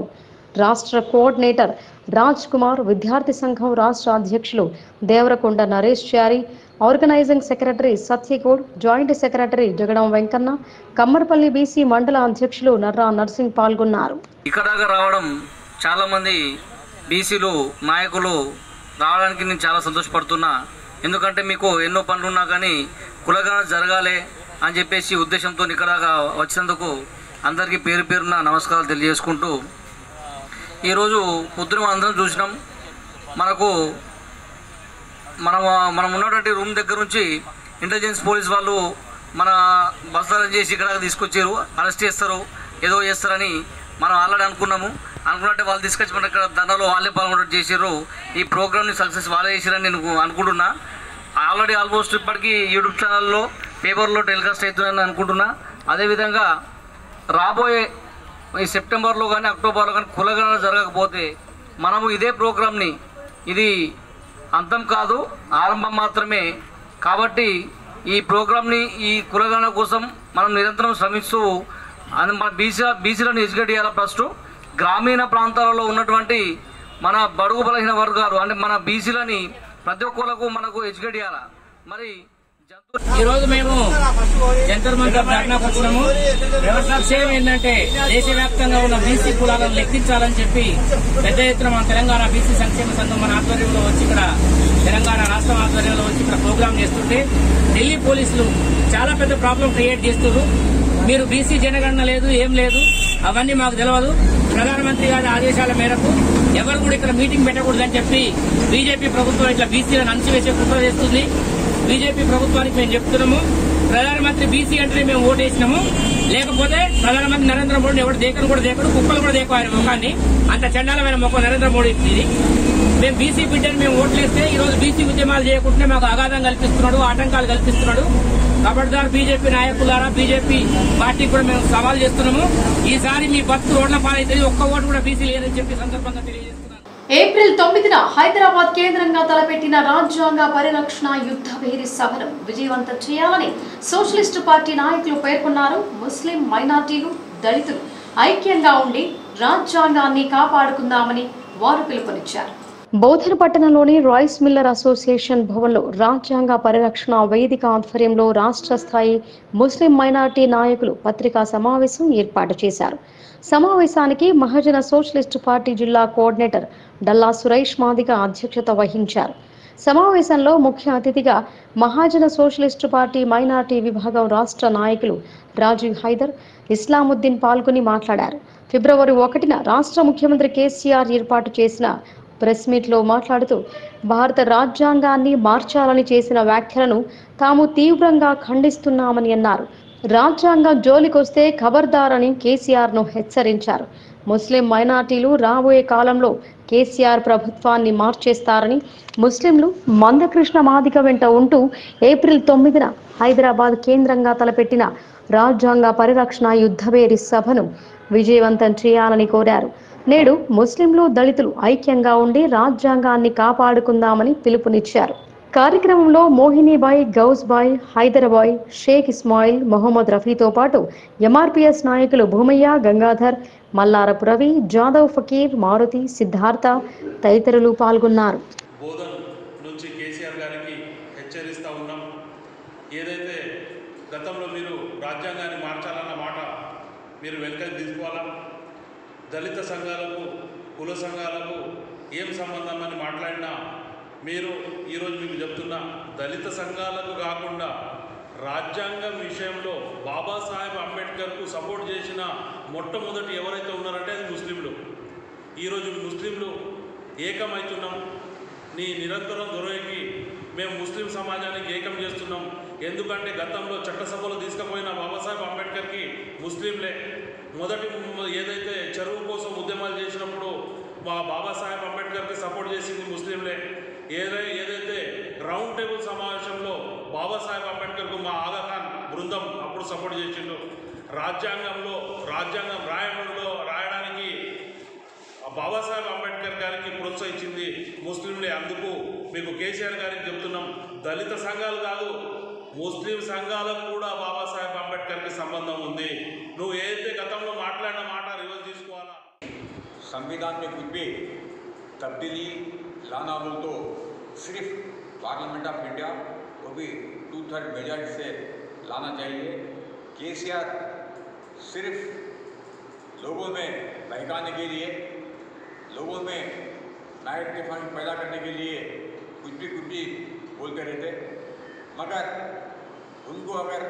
రాష్ట్ర కోఆర్డినేటర్ రాజ్ కుమార్, విద్యార్థి సంఘం రాష్ట్ర అధ్యక్షులు Devarakonda Naresh Chari, organising secretary Satyagoud, joint secretary Jagadam Venkanna, Kammarpally BC మండల అధ్యక్షులు నర్రా నర్సింగ్ పాల్గొన్నారు. ఇక్కడ దాకా రావడం చాలా మంది బీసీలు నాయకులు రావడానికి నేను చాలా సంతోషపడుతున్నా. ఎందుకంటే మీకు ఎన్నో పనులు ఉన్నా కానీ కులగణన జరగాలి అని చెప్పేసి ఉద్దేశంతో ఇక్కడ దాకా వచ్చినందుకు అందరికీ పేరు పేరున నమస్కారాలు తెలియజేసుకుంటూ, ఈరోజు పొద్దున అందరం చూసినాం. మనకు మనం మనం ఉన్నటువంటి రూమ్ దగ్గర నుంచి ఇంటెలిజెన్స్ పోలీస్ వాళ్ళు మన బస్తాలు చేసి ఇక్కడ తీసుకొచ్చారు, అరెస్ట్ చేస్తారు, ఏదో చేస్తారని మనం ఆల్రెడీ అనుకున్నాము. అనుకున్నట్టే వాళ్ళు తీసుకొచ్చి మన ఇక్కడ దండలో వాళ్ళే పాల్గొనట్టు చేసారు. ఈ ప్రోగ్రామ్ని సక్సెస్ వాళ్ళే చేసారని నేను అనుకుంటున్నా. ఆల్రెడీ ఆల్మోస్ట్ ఇప్పటికీ యూట్యూబ్ ఛానల్లో, పేపర్లో టెలికాస్ట్ అవుతుందని అనుకుంటున్నా. అదేవిధంగా రాబోయే ఈ సెప్టెంబర్లో కానీ అక్టోబర్లో కానీ కులగణన జరగకపోతే మనము ఇదే ప్రోగ్రామ్ని, ఇది అంతం కాదు, ఆరంభం మాత్రమే. కాబట్టి ఈ ప్రోగ్రామ్ని, ఈ కులగణన కోసం మనం నిరంతరం శ్రమిస్తూ మన బీసీ బీసీలను ఎడ్యుకేట్ చేయాలి. ఫస్ట్ గ్రామీణ ప్రాంతాలలో ఉన్నటువంటి మన బడుగు బలహీన వర్గాలు అంటే మన బీసీలని ప్రతి ఒక్కరికి మనకు ఎడ్యుకేట్ చేయాలి. మరి ఈరోజు మేము జంతర్ మంతర్ ధర్నాకు వచ్చినాము. లక్ష్యం ఏంటంటే దేశవ్యాప్తంగా ఉన్న బీసీ కులాలను లెక్కించాలని చెప్పి పెద్ద ఎత్తున మన తెలంగాణ బీసీ సంక్షేమ సంఘం మన ఆధ్వర్యంలో వచ్చి ఇక్కడ తెలంగాణ రాష్ట్రం ఆధ్వర్యంలో వచ్చి ఇక్కడ ప్రోగ్రాం చేస్తుంటే ఢిల్లీ పోలీసులు చాలా పెద్ద ప్రాబ్లం క్రియేట్ చేస్తున్నారు. మీరు బీసీ జనగణన లేదు, ఏం లేదు, అవన్నీ మాకు తెలియదు. ప్రధానమంత్రి గారి ఆదేశాల మేరకు ఎవరు కూడా ఇక్కడ మీటింగ్ పెట్టకూడదని చెప్పి బీజేపీ ప్రభుత్వం ఇట్లా బీసీలను అణచివేసే కుట్ర చేస్తుంది. బీజేపీ ప్రభుత్వానికి మేము చెప్తున్నాము, ప్రధానమంత్రి బీసీ అంటే మేము ఓటేసినాము, లేకపోతే ప్రధానమంత్రి నరేంద్ర మోడీ ఎవరు దేకను కూడా దేకడు, కుక్కలు కూడా దేకు ఆయన ముఖాన్ని. అంత చండాలమైన ముఖం నరేంద్ర మోడీ ఇది. మేము బీసీ బిడ్డని మేము ఓట్లేస్తే ఈ రోజు బీసీ ఉద్యమాలు చేయకుంటే మాకు అగాధం కల్పిస్తున్నాడు, ఆటంకాలు కల్పిస్తున్నాడు. ఖబర్దార్ బీజేపీ నాయకులారా, బీజేపీ పార్టీ కూడా మేము సవాల్ చేస్తున్నాము. ఈసారి మీ బతుకు రోడ్ల పాలైతే ఒక్క ఓటు కూడా బీసీ లేదని చెప్పి సందర్భంగా తెలియజేస్తున్నాను. ఏప్రిల్ తొమ్మిదిన హైదరాబాద్ కేంద్రంగా తలపెట్టిన రాజ్యాంగ పరిరక్షణ యుద్ధ భేరి సభను విజయవంతం చేయాలని సోషలిస్టు పార్టీ నాయకులు పేర్కొన్నారు. ముస్లిం మైనార్టీలు, దళితులు ఐక్యంగా ఉండి రాజ్యాంగాన్ని కాపాడుకుందామని వారు పిలుపునిచ్చారు. బోధన పట్టణంలోని రైస్ మిల్లర్ అసోసియేషన్ భవన్లో రాజ్యాంగ పరిరక్షణ వేదిక ఆధ్వర్యంలో రాష్ట్ర స్థాయి ముస్లిం మైనార్టీ నాయకులు పత్రికా సమావేశం ఏర్పాటు చేశారు. సమావేశానికి మహాజన సోషలిస్టు పార్టీ జిల్లా కోఆర్డినేటర్ డల్లా సురేష్ మాదిగ అధ్యక్షత వహించారు. సమావేశంలో ముఖ్య అతిథిగా మహాజన సోషలిస్టు పార్టీ మైనార్టీ విభాగం రాష్ట్ర నాయకులు రాజీవ్ హైదర్, ఇస్లాముద్దీన్ పాల్గొని మాట్లాడారు. ఫిబ్రవరి ఒకటిన రాష్ట్ర ముఖ్యమంత్రి కేసీఆర్ ఏర్పాటు చేసిన ప్రెస్ మీట్లో మాట్లాడుతూ భారత రాజ్యాంగాన్ని మార్చాలని చేసిన వ్యాఖ్యలను తాము తీవ్రంగా ఖండిస్తున్నామని అన్నారు. రాజ్యాంగం జోలికొస్తే ఖబర్దార్ అని కేసీఆర్ ను హెచ్చరించారు. ముస్లిం మైనార్టీలు రాబోయే కాలంలో కేసీఆర్ ప్రభుత్వాన్ని మార్చేస్తారని, ముస్లింలు మందకృష్ణ మాదిగ వెంట ఉంటూ ఏప్రిల్ తొమ్మిదిన హైదరాబాద్ కేంద్రంగా తలపెట్టిన రాజ్యాంగ పరిరక్షణ యుద్ధభేరి సభను విజయవంతం చేయాలని కోరారు. నేడు ముస్లింలు, దళితులు ఐక్యంగా ఉండి రాజ్యాంగాన్ని కాపాడుకుందామని పిలుపునిచ్చారు. కార్యక్రమంలో మోహినీబాయ్, గౌస్బాయ్, హైదరాబాయ్, షేక్ ఇస్మాయిల్, మొహమ్మద్ రఫీతో పాటు ఎంఆర్పీఎస్ నాయకులు భూమయ్య, గంగాధర్, మల్లారపు రవి, జాదవ్ ఫకీర్, మారుతి, సిద్ధార్థ తదితరులు పాల్గొన్నారు. బోధన్ నుంచి కేసీఆర్ గారికి హెచ్చరిస్తూ ఉన్నాం. ఏదైతే గతంలో మీరు రాజ్యాంగాన్ని మార్చాలన్న మాట మీరు వెనకకి తీసుకోవాలా, దళిత సంఘాలకు, కుల సంఘాలకు ఏం సంబంధం అని మాట్లాడినా మీరు ఈరోజు మీకు చెప్తున్నా, దళిత సంఘాలకు కాకుండా రాజ్యాంగం విషయంలో బాబాసాహెబ్ అంబేద్కర్కు సపోర్ట్ చేసిన మొట్టమొదటి ఎవరైతే ఉన్నారంటే అది ముస్లింలు. ఈరోజు ముస్లింలు ఏకమవుతున్నాం. నీ నిరంతరం దొరకి మేము ముస్లిం సమాజానికి ఏకం చేస్తున్నాం. ఎందుకంటే గతంలో చట్టసభలో తీసుకుపోయిన బాబాసాహెబ్ అంబేద్కర్కి ముస్లింలే మొదటి ఏదైతే చెరువు కోసం ఉద్యమాలు చేసినప్పుడు మా బాబాసాహెబ్ అంబేద్కర్కి సపోర్ట్ చేసింది ముస్లింలే. ఏదై ఏదైతే రౌండ్ టేబుల్ సమావేశంలో బాబాసాహెబ్ అంబేద్కర్కు మా ఆగాఖాన్ బృందం అప్పుడు సపోర్ట్ చేసిండు. రాజ్యాంగంలో రాజ్యాంగం రాయడంలో రాయడానికి బాబాసాహెబ్ అంబేద్కర్ గారికి ప్రోత్సహించింది ముస్లింలే. అందుకు మీకు కేసీఆర్ గారికి చెప్తున్నాం, దళిత సంఘాలు కాదు, ముస్లిం సంఘాలకు కూడా బాబాసాహెబ్ అంబేద్కర్కి సంబంధం ఉంది. నువ్వు ఏదైతే గతంలో మాట్లాడిన మాట రివర్స్ తీసుకోవాలా. संविधान में कुछ भी तब्दीली लाना हो तो सिर्फ पार्लियामेंट ऑफ इंडिया वो भी टू थर्ड मेजॉरिटी से लाना चाहिए। केसीआर सिर्फ लोगों में बहकाने के लिए, लोगों में नायक तूफान पैदा करने के लिए कुछ भी कुछ भी बोलते रहते, मगर उनको अगर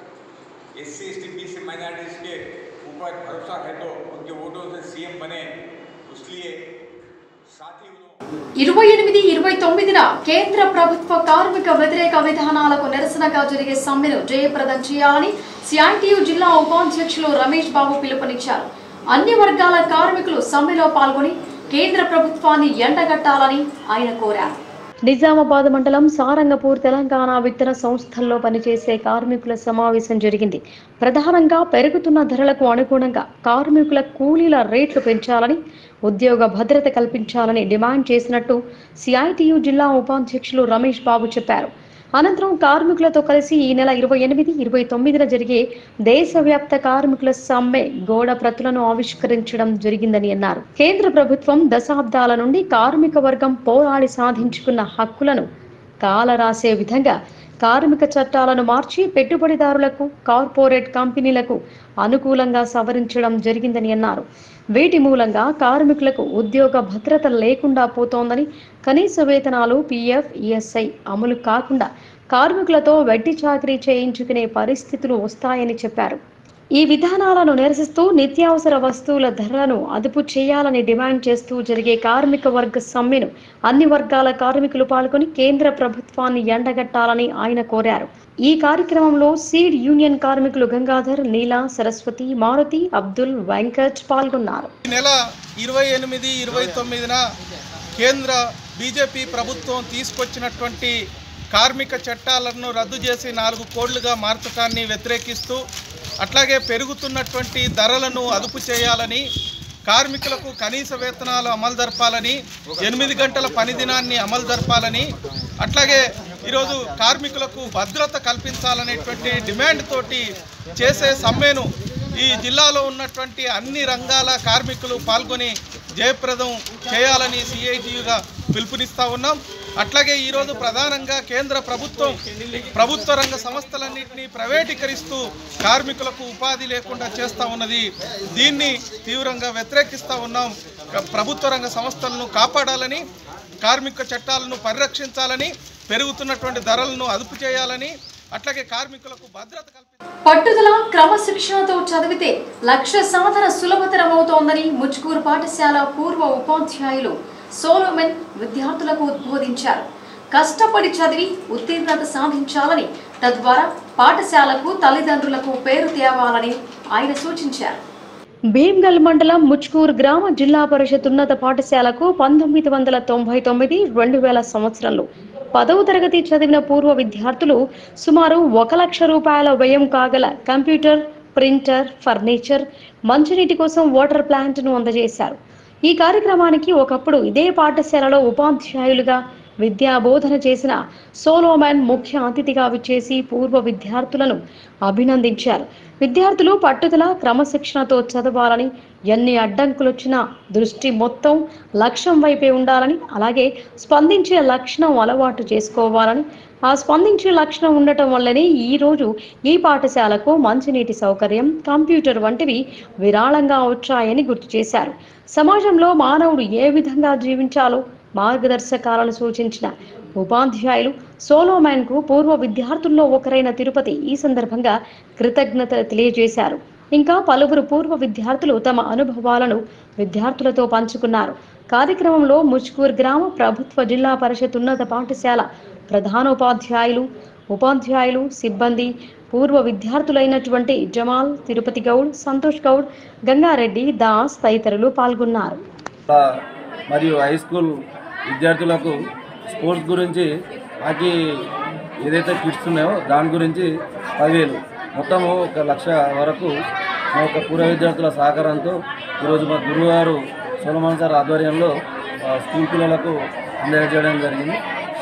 S C S T B C minorities के ऊपर भरोसा है तो उनके वोटों से सीएम बने, इसलिए साथ ही ఇరవై ఎనిమిది ఇరవై తొమ్మిదిన కేంద్ర ప్రభుత్వ కార్మిక వ్యతిరేక విధానాలకు నిరసనగా జరిగే సమ్మెను జయప్రదం చేయాలని సిఐటియు జిల్లా ఉపాధ్యక్షులు రమేష్ బాబు పిలుపునిచ్చారు. అన్ని వర్గాల కార్మికులు సమ్మెలో పాల్గొని కేంద్ర ప్రభుత్వాన్ని ఎండగట్టాలని ఆయన కోరారు. నిజామాబాద్ మండలం సారంగపూర్ తెలంగాణ విత్తన సంస్థల్లో పనిచేసే కార్మికుల సమావేశం జరిగింది. ప్రధానంగా పెరుగుతున్న ధరలకు అనుగుణంగా కార్మికుల కూలీల రేట్లు పెంచాలని, ఉద్యోగ భద్రత కల్పించాలని డిమాండ్ చేసినట్టు సిఐటియు జిల్లా ఉపాధ్యక్షులు రమేష్ బాబు చెప్పారు. అనంతరం కార్మికులతో కలిసి ఈ నెల ఇరవై ఎనిమిది ఇరవై తొమ్మిదిన జరిగే దేశవ్యాప్త కార్మికుల సమ్మె గోడ ప్రతులను ఆవిష్కరించడం జరిగిందని అన్నారు. కేంద్ర ప్రభుత్వం దశాబ్దాల నుండి కార్మిక వర్గం పోరాడి సాధించుకున్న హక్కులను కాలరాసే విధంగా కార్మిక చట్టాలను మార్చి పెట్టుబడిదారులకు, కార్పొరేట్ కంపెనీలకు అనుకూలంగా సవరించడం జరిగిందని అన్నారు. వీటి మూలంగా కార్మికులకు ఉద్యోగ భద్రత లేకుండా పోతోందని, కనీస వేతనాలు, పీఎఫ్, ఈఎస్ఐ అమలు కాకుండా కార్మికులతో వెట్టి చాకరీ చేయించుకునే పరిస్థితులు వస్తాయని చెప్పారు. ఈ విధానాలను నిరసిస్తూ నిత్యావసర వస్తువుల ధరలను అదుపు చేయాలని డిమాండ్ చేస్తూ జరిగే కార్మిక వర్గ సమ్మెను అన్ని వర్గాల కార్మికులు పాల్గొని కేంద్ర ప్రభుత్వాన్ని ఎండగట్టాలని ఆయన కోరారు. ఈ కార్యక్రమంలో సీడ్ యూనియన్ కార్మికులు గంగాధర్, నీలా, సరస్వతి, మారుతి, అబ్దుల్, వెంకట్ పాల్గొన్నారు. నెల ఇరవై ఎనిమిది ఇరవై తొమ్మిదిన కేంద్ర బీజేపీ ప్రభుత్వం తీసుకొచ్చినటువంటి కార్మిక చట్టాలను రద్దు చేసి నాలుగు కోడ్లుగా మార్చడాన్ని వ్యతిరేకిస్తూ, అట్లాగే పెరుగుతున్నటువంటి ధరలను అదుపు చేయాలని, కార్మికులకు కనీస వేతనాలు అమలు జరపాలని, ఎనిమిది గంటల పని దినాన్ని అమలు జరపాలని, అట్లాగే ఈరోజు కార్మికులకు భద్రత కల్పించాలనేటువంటి డిమాండ్ తోటి చేసే సమ్మెను ఈ జిల్లాలో ఉన్నటువంటి అన్ని రంగాల కార్మికులు పాల్గొని జయప్రదం చేయాలని సిఐటియుగా పిలుపునిస్తూ ఉన్నాం. అట్లాగే ఈరోజు ప్రధానంగా కేంద్ర ప్రభుత్వం ప్రభుత్వ రంగ సంస్థలన్నింటినీ ప్రైవేటీకరిస్తూ కార్మికులకు ఉపాధి లేకుండా చేస్తూ ఉన్నది. దీన్ని తీవ్రంగా వ్యతిరేకిస్తూ ఉన్నాం. ప్రభుత్వ రంగ సంస్థలను కాపాడాలని, కార్మిక చట్టాలను పరిరక్షించాలని, పెరుగుతున్నటువంటి ధరలను అదుపు చేయాలని, అట్లాగే కార్మికులకు భద్రత కల్పించాలి. పట్టుదల, క్రమశిక్షణతో చదివితే లక్ష్య సాధన సులభతరమవుతోందని ముచ్కూరు పాఠశాల పూర్వ ఉపాధ్యాయులు సోలోమెన్ విద్యార్థులకు ఉద్బోధించారు. కష్టపడి చదివి ఉత్తీర్ణత సాధించాలని, తద్వారా పాఠశాలకు, తల్లిదండ్రులకు పేరు తేవాలని ఆయన సూచించారు. భీమ్గల్ మండలం ముచ్కూర్ గ్రామ జిల్లా పరిషత్ ఉన్నత పాఠశాలకు పంతొమ్మిది వందల తొంభై తొమ్మిది రెండు వేల సంవత్సరంలో పదవ తరగతి చదివిన పూర్వ విద్యార్థులు సుమారు ఒక లక్ష రూపాయల వ్యయం కాగల కంప్యూటర్, ప్రింటర్, ఫర్నిచర్, మంచినీటి కోసం వాటర్ ప్లాంట్ను అందజేశారు. ఈ కార్యక్రమానికి ఒకప్పుడు ఇదే పాఠశాలలో ఉపాధ్యాయులుగా విద్యా బోధన చేసిన సోలోమెన్ ముఖ్య అతిథిగా విచ్చేసి పూర్వ విద్యార్థులను అభినందించారు. విద్యార్థులు పట్టుదల, క్రమశిక్షణతో చదవాలని, ఎన్ని అడ్డంకులొచ్చినా దృష్టి మొత్తం లక్ష్యం వైపే ఉండాలని, అలాగే స్పందించే లక్షణం అలవాటు చేసుకోవాలని, ఆ స్పందించే లక్షణం ఉండటం వల్లనే ఈరోజు ఈ పాఠశాలకు మంచినీటి సౌకర్యం, కంప్యూటర్ వంటివి విరాళంగా వచ్చాయని గుర్తు చేశారు. సమాజంలో మానవుడు ఏ విధంగా జీవించాలో మార్గదర్శకాలను సూచించిన ఉపాధ్యాయులు సోలోమెన్ కు పూర్వ విద్యార్థుల్లో ఒకరైన తిరుపతి ఈ సందర్భంగా కృతజ్ఞతలు తెలియజేశారు. ఇంకా పలువురు పూర్వ విద్యార్థులు తమ అనుభవాలను విద్యార్థులతో పంచుకున్నారు. కార్యక్రమంలో ముచ్కూర్ గ్రామ ప్రభుత్వ జిల్లా పరిషత్ ఉన్నత పాఠశాల ప్రధానోపాధ్యాయులు, ఉపాధ్యాయులు, సిబ్బంది, పూర్వ విద్యార్థులైనటువంటి జమాల్, తిరుపతి గౌడ్, సంతోష్ గౌడ్, గంగారెడ్డి, దాస్ తదితరులు పాల్గొన్నారు. మరియు హై స్కూల్ విద్యార్థులకు స్పోర్ట్స్ గురించి హాకీ ఏదైతే కిట్స్ ఉన్నాయో దాని గురించి పదివేలు మొత్తము ఒక లక్ష వరకు మా యొక్క పూర్వ విద్యార్థుల సహకారంతో ఈరోజు మా గురువుగారు సోలమన్ సార్ ఆధ్వర్యంలో స్కూల్ పిల్లలకు అందజేయడం జరిగింది.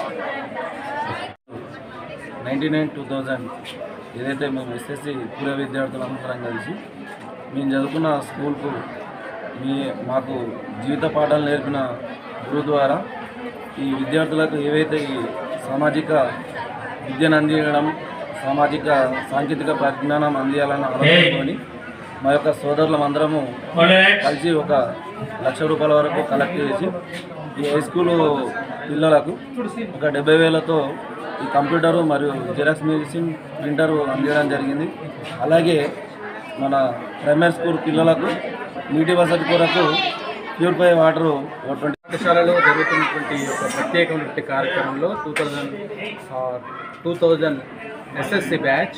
నైంటీ నైన్ టూ థౌజండ్ ఏదైతే మేము ఎస్ఎస్సి పూర్వ విద్యార్థులందరం కలిసి మేము చదువుకున్న స్కూల్కు మీ మాకు జీవిత పాఠాలు నేర్పిన గురువు ద్వారా ఈ విద్యార్థులకు ఏవైతే ఈ సామాజిక విద్యను అందించడం, సామాజిక సాంకేతిక పరిజ్ఞానం అందియాలని ఆలోచనతోని మా యొక్క సోదరులం అందరము కలిసి ఒక లక్ష రూపాయల వరకు కలెక్ట్ చేసి ఈ హై స్కూలు పిల్లలకు ఒక డెబ్బై వేలతో ఈ కంప్యూటరు మరియు జిరాక్స్ మెషిన్ ప్రింటరు అందించడం జరిగింది. అలాగే మన ప్రైమరీ స్కూల్ పిల్లలకు నీటి వసతి కొరకు ప్యూరిఫై వాటరు ట్వంటీ పాఠశాలలో జరుగుతున్నటువంటి ఒక ప్రత్యేకమైనటువంటి కార్యక్రమంలో two thousand two thousand S S C batch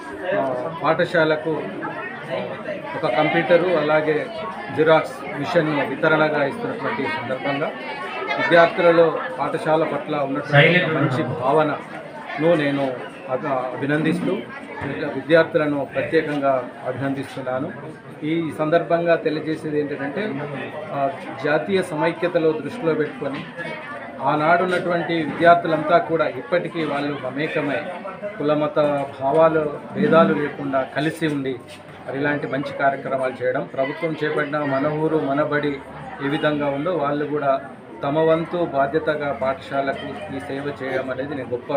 పాఠశాలకు ఒక కంప్యూటరు అలాగే జిరాక్స్ మిషన్ వితరణగా ఇస్తున్నటువంటి సందర్భంగా విద్యార్థులలో పాఠశాల పట్ల ఉన్నటువంటి మంచి భావనను నేను అభినందిస్తూ విద్యార్థులను ప్రత్యేకంగా అభినందిస్తున్నాను. ఈ సందర్భంగా తెలియజేసేది ఏంటంటే జాతీయ సమైక్యతలో దృష్టిలో పెట్టుకొని ఆనాడున్నటువంటి విద్యార్థులంతా కూడా ఇప్పటికీ వాళ్ళు మమేకమై కులమత భావాలు భేదాలు లేకుండా కలిసి ఉండి మరి ఇలాంటి మంచి కార్యక్రమాలు చేయడం, ప్రభుత్వం చేపట్టిన మన ఊరు మనబడి ఏ విధంగా ఉందో వాళ్ళు కూడా తమ వంతు బాధ్యతగా పాఠశాలకు ఈ సేవ చేయడం అనేది నేను గొప్ప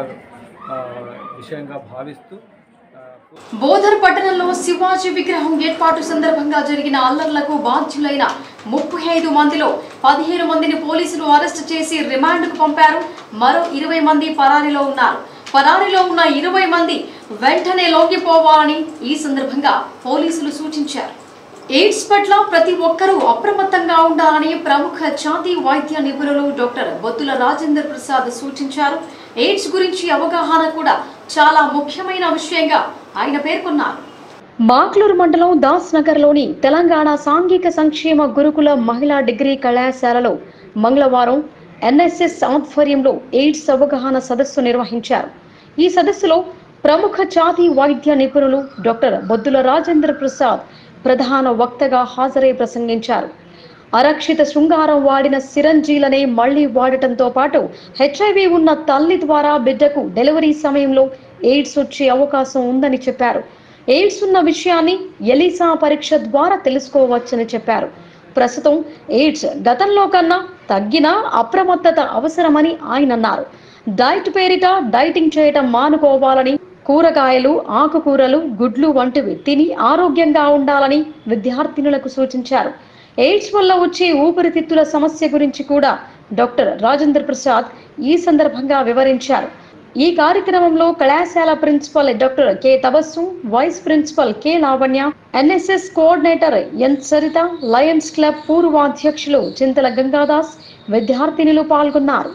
విషయంగా భావిస్తూ బోధర్ పట్టణంలో శివాజీ విగ్రహం ఏర్పాటు సందర్భంగా జరిగిన అల్లర్లకు బాధ్యులైన ముప్పై ఐదు మందిలో పదిహేను మందిని పోలీసులు అరెస్టు చేసి రిమాండ్కు పంపారు. మరో ఇరవై మంది పరారీలో ఉన్నారు. పరారీలో ఉన్న ఇరవై మంది వెంటనే లొంగిపోవాలని ఈ సందర్భంగా పోలీసులు సూచించారు. ఎయిడ్స్ పట్ల ప్రతి ఒక్కరూ అప్రమత్తంగా ఉండాలని ప్రముఖ ఛాతీ వైద్య నిపుణులు డాక్టర్ బొద్దుల రాజేంద్ర ప్రసాద్ సూచించారు. ఎయిడ్స్ గురించి అవగాహన కూడా చాలా ముఖ్యమైన విషయంగా ఆయన పేర్కొన్నారు. మాక్లూరు మండలం దాస్ నగర్లోని తెలంగాణ సాంఘిక సంక్షేమ గురుకుల మహిళా డిగ్రీ కళాశాలలో మంగళవారం ఎన్ఎస్ఎస్ ఆధ్వర్యంలో ఎయిడ్స్ అవగాహన సదస్సు నిర్వహించారు. ఈ సదస్సులో ప్రముఖ ఛాతీ వైద్య నిపుణులు డాక్టర్ బొద్దుల రాజేంద్ర ప్రసాద్ ప్రధాన వక్తగా హాజరై ప్రసంగించారు. అరక్షిత శృంగారం వాడిన సిరంజీలనే మళ్లీ వాడటంతో పాటు హెచ్ఐవి ఉన్న తల్లి ద్వారా బిడ్డకు డెలివరీ సమయంలో ఎయిడ్స్ వచ్చే అవకాశం ఉందని చెప్పారు. ఎయిడ్స్ ఉన్న విషయాన్ని ఎలిసా పరీక్ష ద్వారా తెలుసుకోవచ్చని చెప్పారు. ప్రస్తుతం ఎయిడ్స్ గతంలో కన్నా తగ్గినా అప్రమత్తత అవసరమని ఆయన అన్నారు. డైట్ పేరిట డైటింగ్ చేయటం మానుకోవాలని, కూరగాయలు, ఆకుకూరలు, గుడ్లు వంటివి తిని ఆరోగ్యంగా ఉండాలని విద్యార్థినులకు సూచించారు. ఎయిడ్స్ వల్ల వచ్చే ఊపిరితిత్తుల సమస్య గురించి కూడా డాక్టర్ రాజేంద్ర ప్రసాద్ ఈ సందర్భంగా వివరించారు. ఈ కార్యక్రమంలో కళాశాల principal doctor K Tabassum, vice principal K Lavanya, N S S coordinator N Saritha, Lions club పూర్వ అధ్యక్షులు చింతల గంగాదాస్, విద్యార్థినులు పాల్గొన్నారు.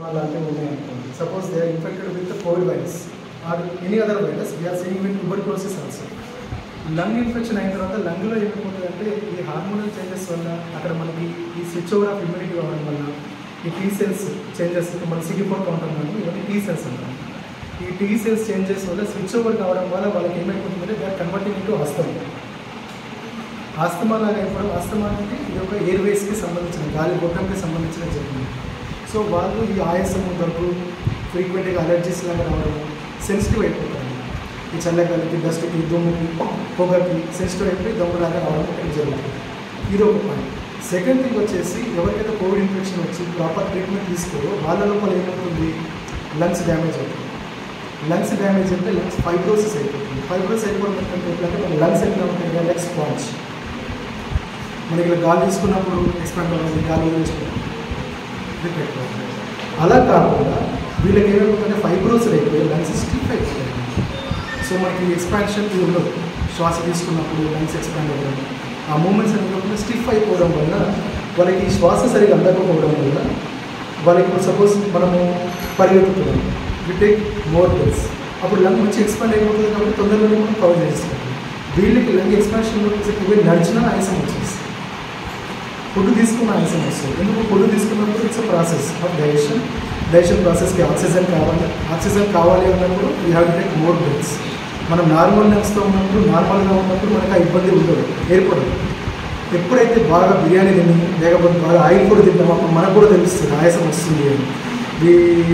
లంగ్ ఇన్ఫెక్షన్ అయిన తర్వాత లంగ్లో ఏమైపోతుందంటే ఈ హార్మోనల్ చేంజెస్ వల్ల అక్కడ మనకి ఈ స్విచ్ ఓవర్ ఆఫ్ ఇమ్యూనిటీ కావడం వల్ల ఈ టీ సెల్స్ చేంజెస్ మన సిగి ఫోర్ కౌంటర్ మనం ఇవన్నీ టీ సెల్స్ అంటాం. ఈ టీ సెల్స్ చేంజెస్ వల్ల స్విచ్ ఓవర్ కావడం వల్ల వాళ్ళకి ఏమైపోతుందంటే they are converting into asthma. Asthma లాగా అయిపోవడం, ఆస్తమా అనేది ఇది ఒక ఎయిర్వేస్కి సంబంధించిన గాలి గొట్టంకి సంబంధించిన జరిగింది. సో వాళ్ళు ఈ ఆయాసము, దగ్గు, ఫ్రీక్వెంట్గా అలర్జీస్ లాగా రావడం, సెన్సిటివ్ అయిపోతారు. ఈ చల్లగాలికి, డస్ట్కి, దుమ్ముకి, పొగకి సెన్సిటివ్ అయిపోయి దమ్ములాగా రావడం ఇక్కడ జరుగుతుంది. ఇది ఒక పాయింట్. సెకండ్ థింగ్ వచ్చేసి ఎవరికైతే కోవిడ్ ఇన్ఫెక్షన్ వచ్చి ప్రాపర్ ట్రీట్మెంట్ తీసుకోరో వాళ్ళ లోపల ఏమవుతుంది, లంగ్స్ డ్యామేజ్ అవుతుంది. లంగ్స్ డ్యామేజ్ అంటే లంగ్స్ ఫైబ్రోసిస్ అయిపోతుంది. ఫైబ్రోసిస్ అయిపోవడం ఏంటంటే ఎట్లా అంటే మన లంగ్స్ ఎట్లా ఉంటాయి, లైక్ స్పాంజ్. మనకి ఇలా గాలి తీసుకున్నప్పుడు ఎక్స్పాండ్ అవ్వాలి, గాలి వదిలేసుకున్నప్పుడు రిపీట్ అవుతుంది. అలా కాకుండా వీళ్ళకి ఏమవుతుందంటే ఫైబ్రోసిస్ అయిపోయి లంగ్స్ స్టిఫ్ అయిపోతాయి. సో మనకి ఎక్స్పాన్షన్ ఉండదు. శ్వాస తీసుకున్నప్పుడు లంగ్స్ ఎక్స్పాండ్ అవ్వడం, ఆ మూమెంట్స్ అనేవి స్టిఫ్ అయిపోవడం వల్ల వాళ్ళకి శ్వాస సరిగా అందకపోవడం వల్ల వాళ్ళకి ఇప్పుడు సపోజ్ మనము పరిగెత్తుతున్నాం, వి టేక్ మోర్ బ్రెత్స్, అప్పుడు లంగ్ మంచి ఎక్స్పాండ్ అయిపోతుంది కాబట్టి తొందరగానే మనం కవర్ చేస్తాం. వీళ్ళకి లంగ్ ఎక్స్పాన్షన్లో వీళ్ళు నడిచినా ఆయాసం వచ్చేస్తుంది, ఫుడ్ తీసుకున్న ఆయాసం వస్తుంది. ఎందుకు ఫుడ్ తీసుకున్నప్పుడు it's process of digestion. Digestion ప్రాసెస్కి ఆక్సిజన్ కావాలి. ఆక్సిజన్ కావాలి అన్నప్పుడు we have to take more breaths. మనం నార్మల్ లంగ్స్తో ఉన్నప్పుడు, నార్మల్గా ఉన్నప్పుడు మనకు ఆ ఇబ్బంది ఉండదు, ఏర్పడదు. ఎప్పుడైతే బాగా బిర్యానీ తిని లేకపోతే బాగా ఆయిల్ కూడా తింటామో అప్పుడు మనకు కూడా తెలుస్తుంది ఆయాసం వస్తుంది అని. We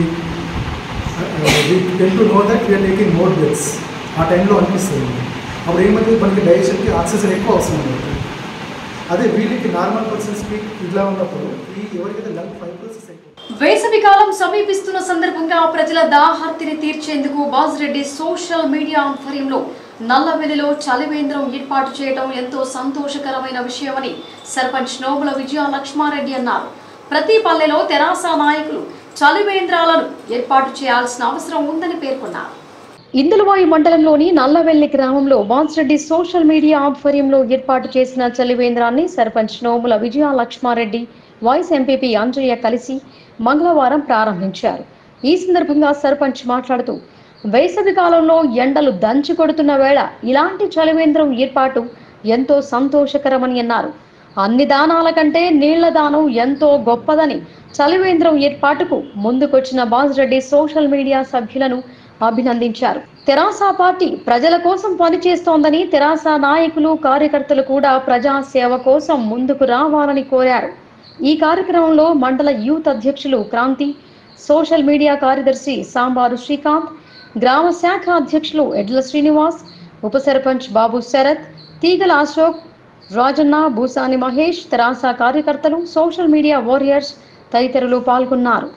we tend to know that we're taking more breaths. ఆ టైంలో అనిపిస్తుంది. అప్పుడు ఏమైతే మనకి డైజెషన్కి ఆక్సిజన్ ఎక్కువ అవసరం అవుతుంది. అదే వీళ్ళకి నార్మల్ పర్సన్స్కి ఇలా ఉన్నప్పుడు ఈ ఎవరికైతే లంగ్ ఫైబ్రోసిస్ అయిపోతుంది. వేసవి కాలం సమీపిస్తున్న సందర్భంగా ప్రజల దాహార్తిని తీర్చేందుకు బాజిరెడ్డి సోషల్ మీడియా ఆధ్వర్యంలో నల్లవెల్లిలో చలివేంద్రం ఏర్పాటు చేయడం ఎంతో సంతోషకరమైన విషయమని సర్పంచ్ నోముల విజయ లక్ష్మారెడ్డి అన్నారు. ప్రతి పల్లెలో తెరాస నాయకులు చలివేంద్రాలను ఏర్పాటు చేయాల్సిన అవసరం ఉందని పేర్కొన్నారు. ఇందులవాయి మండలంలోని నల్లవెల్లి గ్రామంలో బాజిరెడ్డి సోషల్ మీడియా ఆధ్వర్యంలో ఏర్పాటు చేసిన చలివేంద్రాన్ని సర్పంచ్ నోముల విజయ లక్ష్మారెడ్డి, వైస్ ఎంపీపీ అంజయ్య కలిసి మంగళవారం ప్రారంభించారు. ఈ సందర్భంగా సర్పంచ్ మాట్లాడుతూ వేసవి కాలంలో ఎండలు దంచి కొడుతున్న వేళ ఇలాంటి చలివేంద్రం ఏర్పాటు ఎంతో సంతోషకరమని అన్నారు. అన్ని దానాల కంటే నీళ్ల దానం ఎంతో గొప్పదని చలివేంద్రం ఏర్పాటుకు ముందుకొచ్చిన బాజిరెడ్డి సోషల్ మీడియా సభ్యులను అభినందించారు. తెరాస పార్టీ ప్రజల కోసం పనిచేస్తోందని, తెరాస నాయకులు కార్యకర్తలు కూడా ప్రజా సేవ కోసం ముందుకు రావాలని కోరారు. ఈ కార్యక్రమంలో మండల యూత్ అధ్యక్షులు క్రాంతి, సోషల్ మీడియా కార్యదర్శి సాంబారు శ్రీకాంత్, గ్రామ శాఖ అధ్యక్షులు ఎడ్ల శ్రీనివాస్, ఉప సర్పంచ్ బాబు శరత్, తీగల అశోక్, రాజన్న, భూసాని మహేష్, తెరాస కార్యకర్తలు, సోషల్ మీడియా వారియర్స్ తదితరులు పాల్గొన్నారు.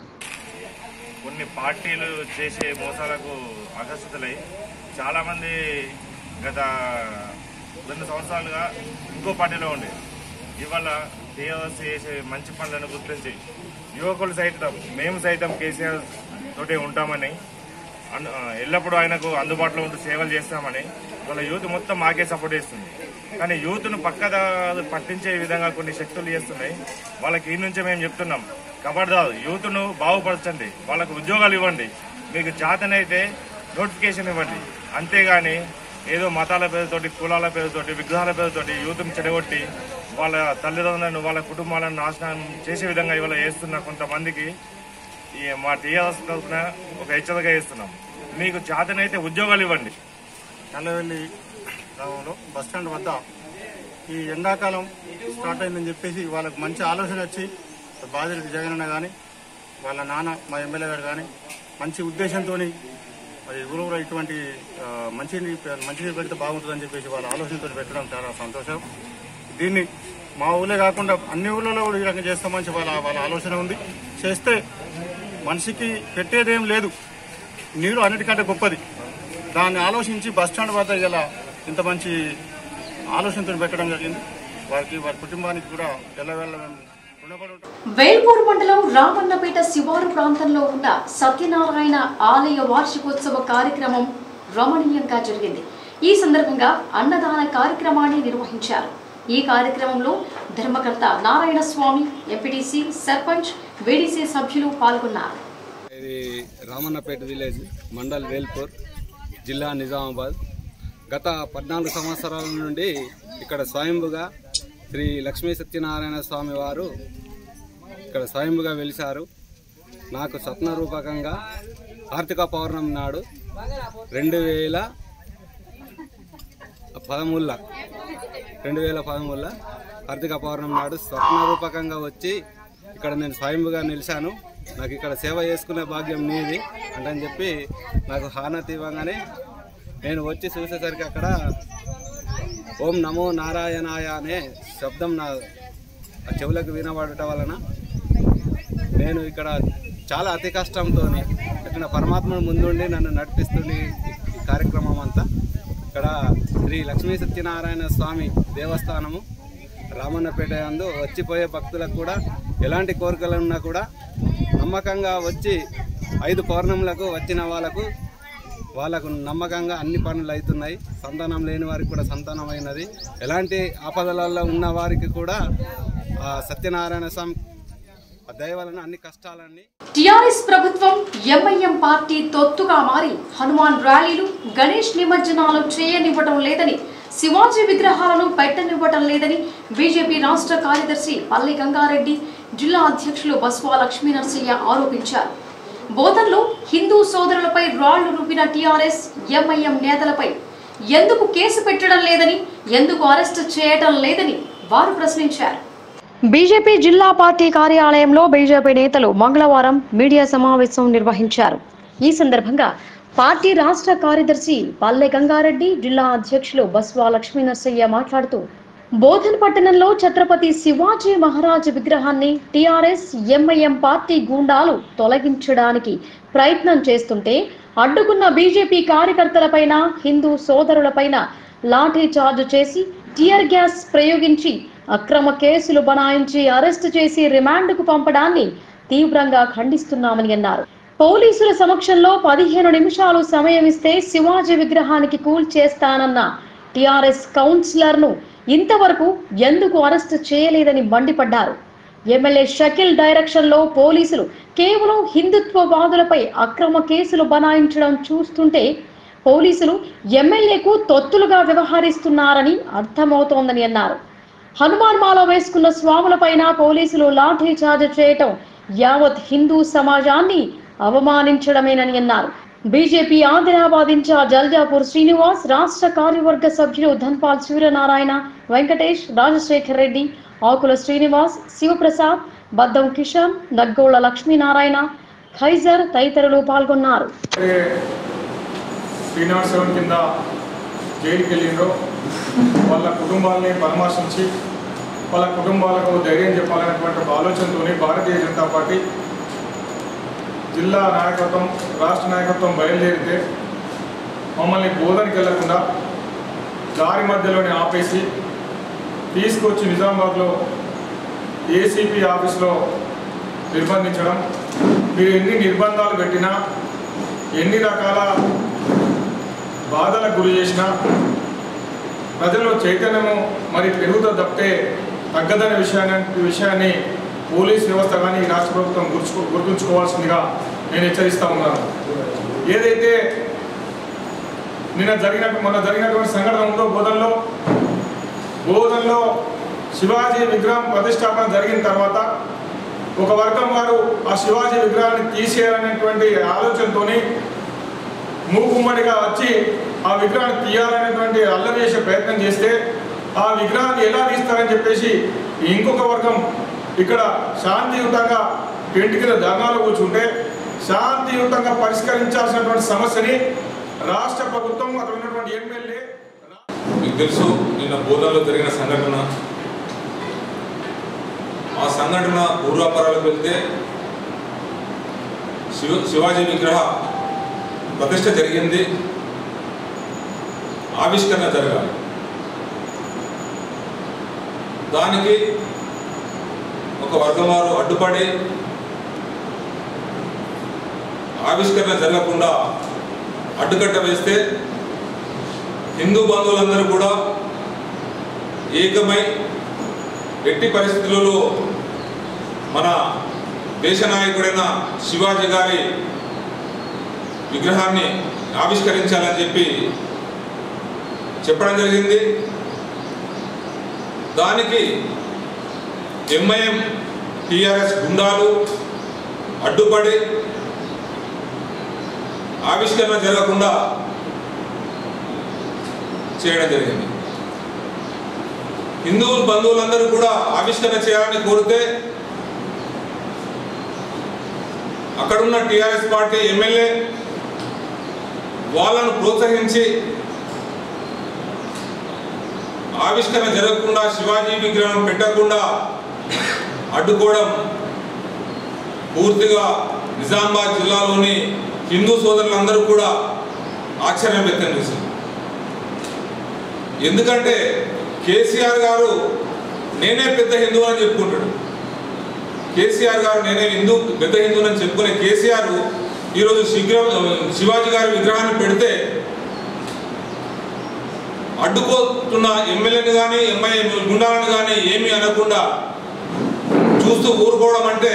కొన్ని పార్టీలు చేసే మోసాలకు ఆకర్షితులై చాలామంది గత రెండు సంవత్సరాలుగా ఇంకో పార్టీలో ఉండే ఇవాళ టీఆర్ఎస్ చేసే మంచి పనులను గుర్తించి యువకులు సైతం మేము సైతం కేసీఆర్ తోటి ఉంటామని, ఎల్లప్పుడూ ఆయనకు అందుబాటులో ఉంటూ సేవలు చేస్తామని వాళ్ళ యూత్ మొత్తం మాకే సపోర్ట్ చేస్తుంది. కానీ యూత్ను పక్కద పట్టించే విధంగా కొన్ని శక్తులు చేస్తున్నాయి. వాళ్ళకి ఈ నుంచే మేము చెప్తున్నాం, కబడ్దారు యూత్ను బాగుపరచండి, వాళ్ళకు ఉద్యోగాలు ఇవ్వండి, మీకు చేతనైతే నోటిఫికేషన్ ఇవ్వండి. అంతేగాని ఏదో మతాల పేరుతోటి, కులాల పేరుతోటి, విగ్రహాల పేరుతోటి యూత్ను చెడగొట్టి వాళ్ళ తల్లిదండ్రులను, వాళ్ళ కుటుంబాలను నాశనం చేసే విధంగా ఇవాళ చేస్తున్న కొంతమందికి ఈ మా టీఆర్ఎస్ తరఫున ఒక హెచ్చరిక చేస్తున్నాం. మీకు చేతనైతే ఉద్యోగాలు ఇవ్వండి. నల్లవెల్లి గ్రామంలో బస్టాండ్ వద్ద ఈ ఎండాకాలం స్టార్ట్ అయిందని చెప్పేసి వాళ్ళకు మంచి ఆలోచన వచ్చి బాధితులు జగనన్న కానీ వాళ్ళ నాన్న మా ఎమ్మెల్యే గారు కానీ మంచి ఉద్దేశంతో మరి ఊరూరు ఇటువంటి మంచి మంచినీరు పెడితే బాగుంటుందని చెప్పేసి వాళ్ళ ఆలోచనతో పెట్టడం చాలా సంతోషం. దీన్ని మా ఊళ్ళే కాకుండా అన్ని ఊళ్ళలో కూడా ఈ రకంగా చేస్తామని వాళ్ళ వాళ్ళ ఆలోచన ఉంది. చేస్తే మనిషికి పెట్టేదేం లేదు, నీరు అన్నిటికంటే గొప్పది. దాన్ని ఆలోచించి బస్టాండ్ వద్ద ఇలా ఇంత మంచి ఆలోచనతో పెట్టడం జరిగింది. వారికి వారి కుటుంబానికి కూడా ఎల్లవేళ రుణపడి ఉంటాం. వేల్పూర్ మండలం రామన్నపేట శివారు ప్రాంతంలో ఉన్న సత్యనారాయణ ఆలయ వార్షికోత్సవ కార్యక్రమం రమణీయంగా జరిగింది. ఈ సందర్భంగా అన్నదాన కార్యక్రమాన్ని నిర్వహించారు. ఈ కార్యక్రమంలో ధర్మకర్త నారాయణ స్వామి, ఎంపీటీసీ, సర్పంచ్, వీడీసీ సభ్యులు పాల్గొన్నారు. ఇది రామన్నపేట విలేజ్, మండల్ వేల్పూర్, జిల్లా నిజామాబాద్. గత పద్నాలుగు సంవత్సరాల నుండి ఇక్కడ స్వయంభుగా శ్రీ లక్ష్మీ సత్యనారాయణ స్వామి వారు ఇక్కడ స్వయంభుగా వెలిశారు. నాకు స్వప్నరూపకంగా కార్తీక పౌర్ణమి నాడు రెండు వేల పదమూడుల రెండు వేల పదమూడుల కార్తీక పౌర్ణమి నాడు స్వప్నరూపకంగా వచ్చి ఇక్కడ నేను స్వయంభుగా నిలిచాను. నాకు ఇక్కడ సేవ చేసుకునే భాగ్యం నీది అంటని చెప్పి నాకు హారతి ఇవ్వగానే నేను వచ్చి చూసేసరికి అక్కడ ఓం నమో నారాయణాయ అనే శబ్దం నా చెవులకు వినబడటం వలన నేను ఇక్కడ చాలా అతి కష్టంతో ఇక్కడ పరమాత్మను ముందుండి నన్ను నడిపిస్తుంది ఈ కార్యక్రమం అంతా. ఇక్కడ శ్రీ లక్ష్మీ సత్యనారాయణ స్వామి దేవస్థానము రామన్నపేట యందు వచ్చిపోయే భక్తులకు కూడా ఎలాంటి కోరికలు ఉన్నా కూడా నమ్మకంగా వచ్చి ఐదు పౌర్ణములకు వచ్చిన వాళ్ళకు వాళ్ళకు నమ్మకంగా అన్ని పనులు అవుతున్నాయి. సంతానం లేని వారికి కూడా సంతానం అయినది. ఎలాంటి ఆపదలలో ఉన్న వారికి కూడా సత్యనారాయణ స్వామి దయ వలన అన్ని కష్టాలన్నీ. టిఆర్ఎస్ ప్రభుత్వం ఎంఐఎం పార్టీ తొత్తుగా మారి హనుమాన్ ర్యాలీలు, గణేష్ నిమజ్జనాలు చేయనివ్వడం లేదని, శివాజీ విగ్రహాలను పెట్టనివ్వడం లేదని బీజేపీ రాష్ట్ర కార్యదర్శి పల్లి గంగారెడ్డి, జిల్లా అధ్యక్షులు బస్వా లక్ష్మీ నరసయ్య ఆరోపించారు. బోధన్లో హిందూ సోదరులపై రాళ్లు రువ్విన టీఆర్ఎస్ ఎంఐఎం నేతలపై ఎందుకు కేసు పెట్టడం లేదని, ఎందుకు అరెస్టు చేయడం లేదని వారు ప్రశ్నించారు. బీజేపీ జిల్లా పార్టీ కార్యాలయంలో బీజేపీ నేతలు మంగళవారం మీడియా సమావేశం నిర్వహించారు. ఈ సందర్భంగా పార్టీ రాష్ట్ర కార్యదర్శి పల్లె గంగారెడ్డి, జిల్లా అధ్యక్షులు బస్వా లక్ష్మీ నరసయ్య మాట్లాడుతూ బోధన్ పట్టణంలో ఛత్రపతి శివాజీ మహారాజ్ విగ్రహాన్ని టీఆర్ఎస్ ఎంఐఎం పార్టీ గూండాలు తొలగించడానికి ప్రయత్నం చేస్తుంటే అడ్డుకున్న బీజేపీ కార్యకర్తలపైన హిందూ సోదరులపైన లాఠీ చార్జ్ చేసి టియర్ గ్యాస్ ప్రయోగించి అక్రమ కేసులు బనాయించి అరెస్టు చేసి రిమాండ్కు పంపడాన్ని తీవ్రంగా ఖండిస్తున్నామని అన్నారు. పోలీసుల సమక్షంలో పదిహేను నిమిషాలు సమయం ఇస్తే శివాజీ విగ్రహానికి కూల్ చేస్తానన్న టిఆర్ఎస్ కౌన్సిలర్ ను ఇంతవరకు ఎందుకు అరెస్ట్ చేయలేదని మండిపడ్డారు. ఎమ్మెల్యే షకీల్ డైరెక్షన్ లో పోలీసులు కేవలం హిందుత్వవాదులపై అక్రమ కేసులు బనాయించడం చూస్తుంటే పోలీసులు ఎమ్మెల్యేకు తొత్తులుగా వ్యవహరిస్తున్నారని అర్థమవుతోందని అన్నారు. హనుమాన్ మాల వేసుకున్న స్వాములపైన పోలీసులు లాఠీ చార్జ్ చేయటం యావత్ హిందూ సమాజాన్ని అవమానించడమేనని అన్నారు. బీజేపీ ఆదిలాబాద్ ఇన్ఛార్జ్ అల్జాపూర్ శ్రీనివాస్, రాష్ట్ర కార్యవర్గ సభ్యులు ధన్పాల్ సూర్యనారాయణ, వెంకటేష్, రాజశేఖర్ రెడ్డి, ఆకుల శ్రీనివాస్, శివప్రసాద్, బద్దం కిషన్, నగ్గోళ్ల లక్ష్మీనారాయణ, ఖైజర్ తదితరులు పాల్గొన్నారు. శ్రీనివాస్ సెవెన్ కింద జైలుకి వెళ్ళిండ్రో వాళ్ళ కుటుంబాలని పరామర్శించి వాళ్ళ కుటుంబాలకు ధైర్యం చెప్పాలనేటువంటి ఆలోచనతో భారతీయ జనతా పార్టీ జిల్లా నాయకత్వం, రాష్ట్ర నాయకత్వం బయలుదేరితే మమ్మల్ని బోధనకి వెళ్లకుండా దారి మధ్యలోనే ఆపేసి తీసుకొచ్చి నిజామాబాద్లో ఏసీపీ ఆఫీస్లో నిర్బంధించడం, మీరు ఎన్ని నిర్బంధాలు పెట్టినా ఎన్ని రకాల బాధలకు గురి చేసినా ప్రజల్లో చైతన్యము మరి పెరుగుతో తప్పితే తగ్గదనే విషయాన్ని విషయాన్ని పోలీస్ వ్యవస్థ కానీ రాష్ట్ర ప్రభుత్వం గుర్తు గుర్తుంచుకోవాల్సిందిగా నేను హెచ్చరిస్తూ ఉన్నాను. ఏదైతే నిన్న జరిగిన మొన్న జరిగినటువంటి సంఘటన ఉందో బోధనలో బోధనలో శివాజీ విగ్రహం ప్రతిష్టాపన జరిగిన తర్వాత ఒక వర్గం వారు ఆ శివాజీ విగ్రహాన్ని తీసేయాలనేటువంటి ఆలోచనతో మూకుమ్మడిగా వచ్చి ఆ విగ్రహాన్ని తీయాలనేటువంటి అల్లరి చేసే ప్రయత్నం చేస్తే ఆ విగ్రహాన్ని ఎలా తీస్తారని చెప్పేసి ఇంకొక వర్గం ఇక్కడ శాంతియుతంగా టెంట్ కింద ధర్నాలు కూర్చుంటే శాంతియుతంగా పరిష్కరించాల్సినటువంటి సమస్యని రాష్ట్ర ప్రభుత్వం అక్కడ ఉన్నటువంటి ఎమ్మెల్యే మీకు తెలుసు నిన్న బోధనలో జరిగిన సంఘటన. ఆ సంఘటన పూర్వాపరాలకు వెళ్తే శివ శివాజీ విగ్రహ ప్రతిష్ట జరిగింది, ఆవిష్కరణ జరగాలి. దానికి ఒక వర్గం వారు అడ్డుపడి ఆవిష్కరణ జరగకుండా అడ్డుకట్ట వేస్తే హిందూ బంధువులందరూ కూడా ఏకమై ఎట్టి పరిస్థితులలో మన దేశ నాయకుడైన శివాజీ గారి విగ్రహాన్ని ఆవిష్కరించాలని చెప్పి చెప్పడం జరిగింది. దానికి ఎంఐఎం టిఆర్ఎస్ గుండాలు అడ్డుపడి ఆవిష్కరణ జరగకుండా చేయడం జరిగింది. హిందూ బంధువులందరూ కూడా ఆవిష్కరణ చేయాలని కోరితే అక్కడున్న టిఆర్ఎస్ పార్టీ ఎమ్మెల్యే వాళ్ళను ప్రోత్సహించి ఆవిష్కరణ జరగకుండా శివాజీ విగ్రహం పెట్టకుండా అడ్డుకోవడం పూర్తిగా నిజామాబాద్ జిల్లాలోని హిందూ సోదరులందరూ కూడా ఆశ్చర్యం వ్యక్తం చేశారు. ఎందుకంటే కేసీఆర్ గారు నేనే పెద్ద హిందూ అని చెప్పుకుంటాడు. కేసీఆర్ గారు నేనే హిందూ పెద్ద హిందూ అని చెప్పుకునే కేసీఆర్ ఈరోజు శీఘ్రం శివాజీ గారి విగ్రహాన్ని పెడితే అడ్డుకోతున్న ఎమ్మెల్యేని కానీ ఎంఐ గుండాలను కానీ ఏమీ అనకుండా చూస్తూ ఊరుకోవడం అంటే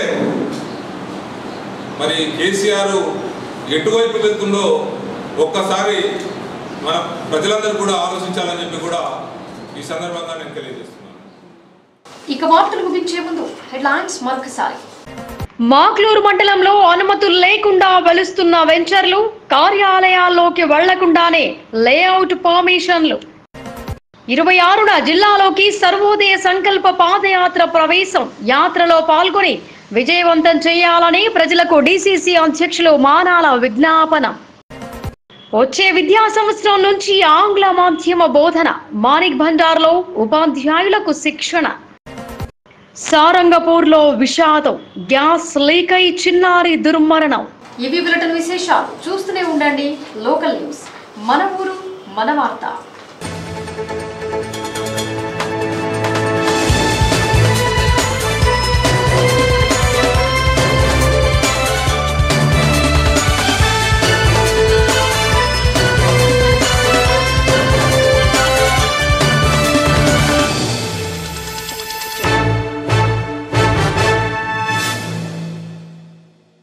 మరి కేసీఆర్ ఎటువైపు వెళ్తుందో ఒక్కసారి మన ప్రజలందరూ కూడా ఆలోచించాలని చెప్పి కూడా ఈ సందర్భంగా నేను తెలియజేస్తున్నాను. ఇక వార్తలు ముగించే ముందు హెడ్లైన్స్ మరొకసారి. మాక్లూరు మండలంలో అనుమతులు లేకుండా వెలుస్తున్న వెంచర్లు, కార్యాలయాల్లోకి వెళ్లకుండానే లేఅవుట్ పర్మిషన్లు. ఇరవై ఆరున జిల్లాలోకి సర్వోదయ సంకల్ప పాదయాత్ర ప్రవేశం. యాత్రలో పాల్గొని విజయవంతం చేయాలని ప్రజలకు డీసీసీ అధ్యక్షులు మానాల విజ్ఞాపన. వచ్చే విద్యా సంవత్సరం నుంచి ఆంగ్ల మాధ్యమ బోధన. మాణిక్ భండార్లో ఉపాధ్యాయులకు శిక్షణ. సారంగపూర్లో విషాదం. గ్యాస్ లీక్ అయి చిన్నారి దుర్మరణం. ఇవి బులెటిన్ విశేషాలు. చూస్తూనే ఉండండి లోకల్ న్యూస్. మన ఊరు మన వార్త.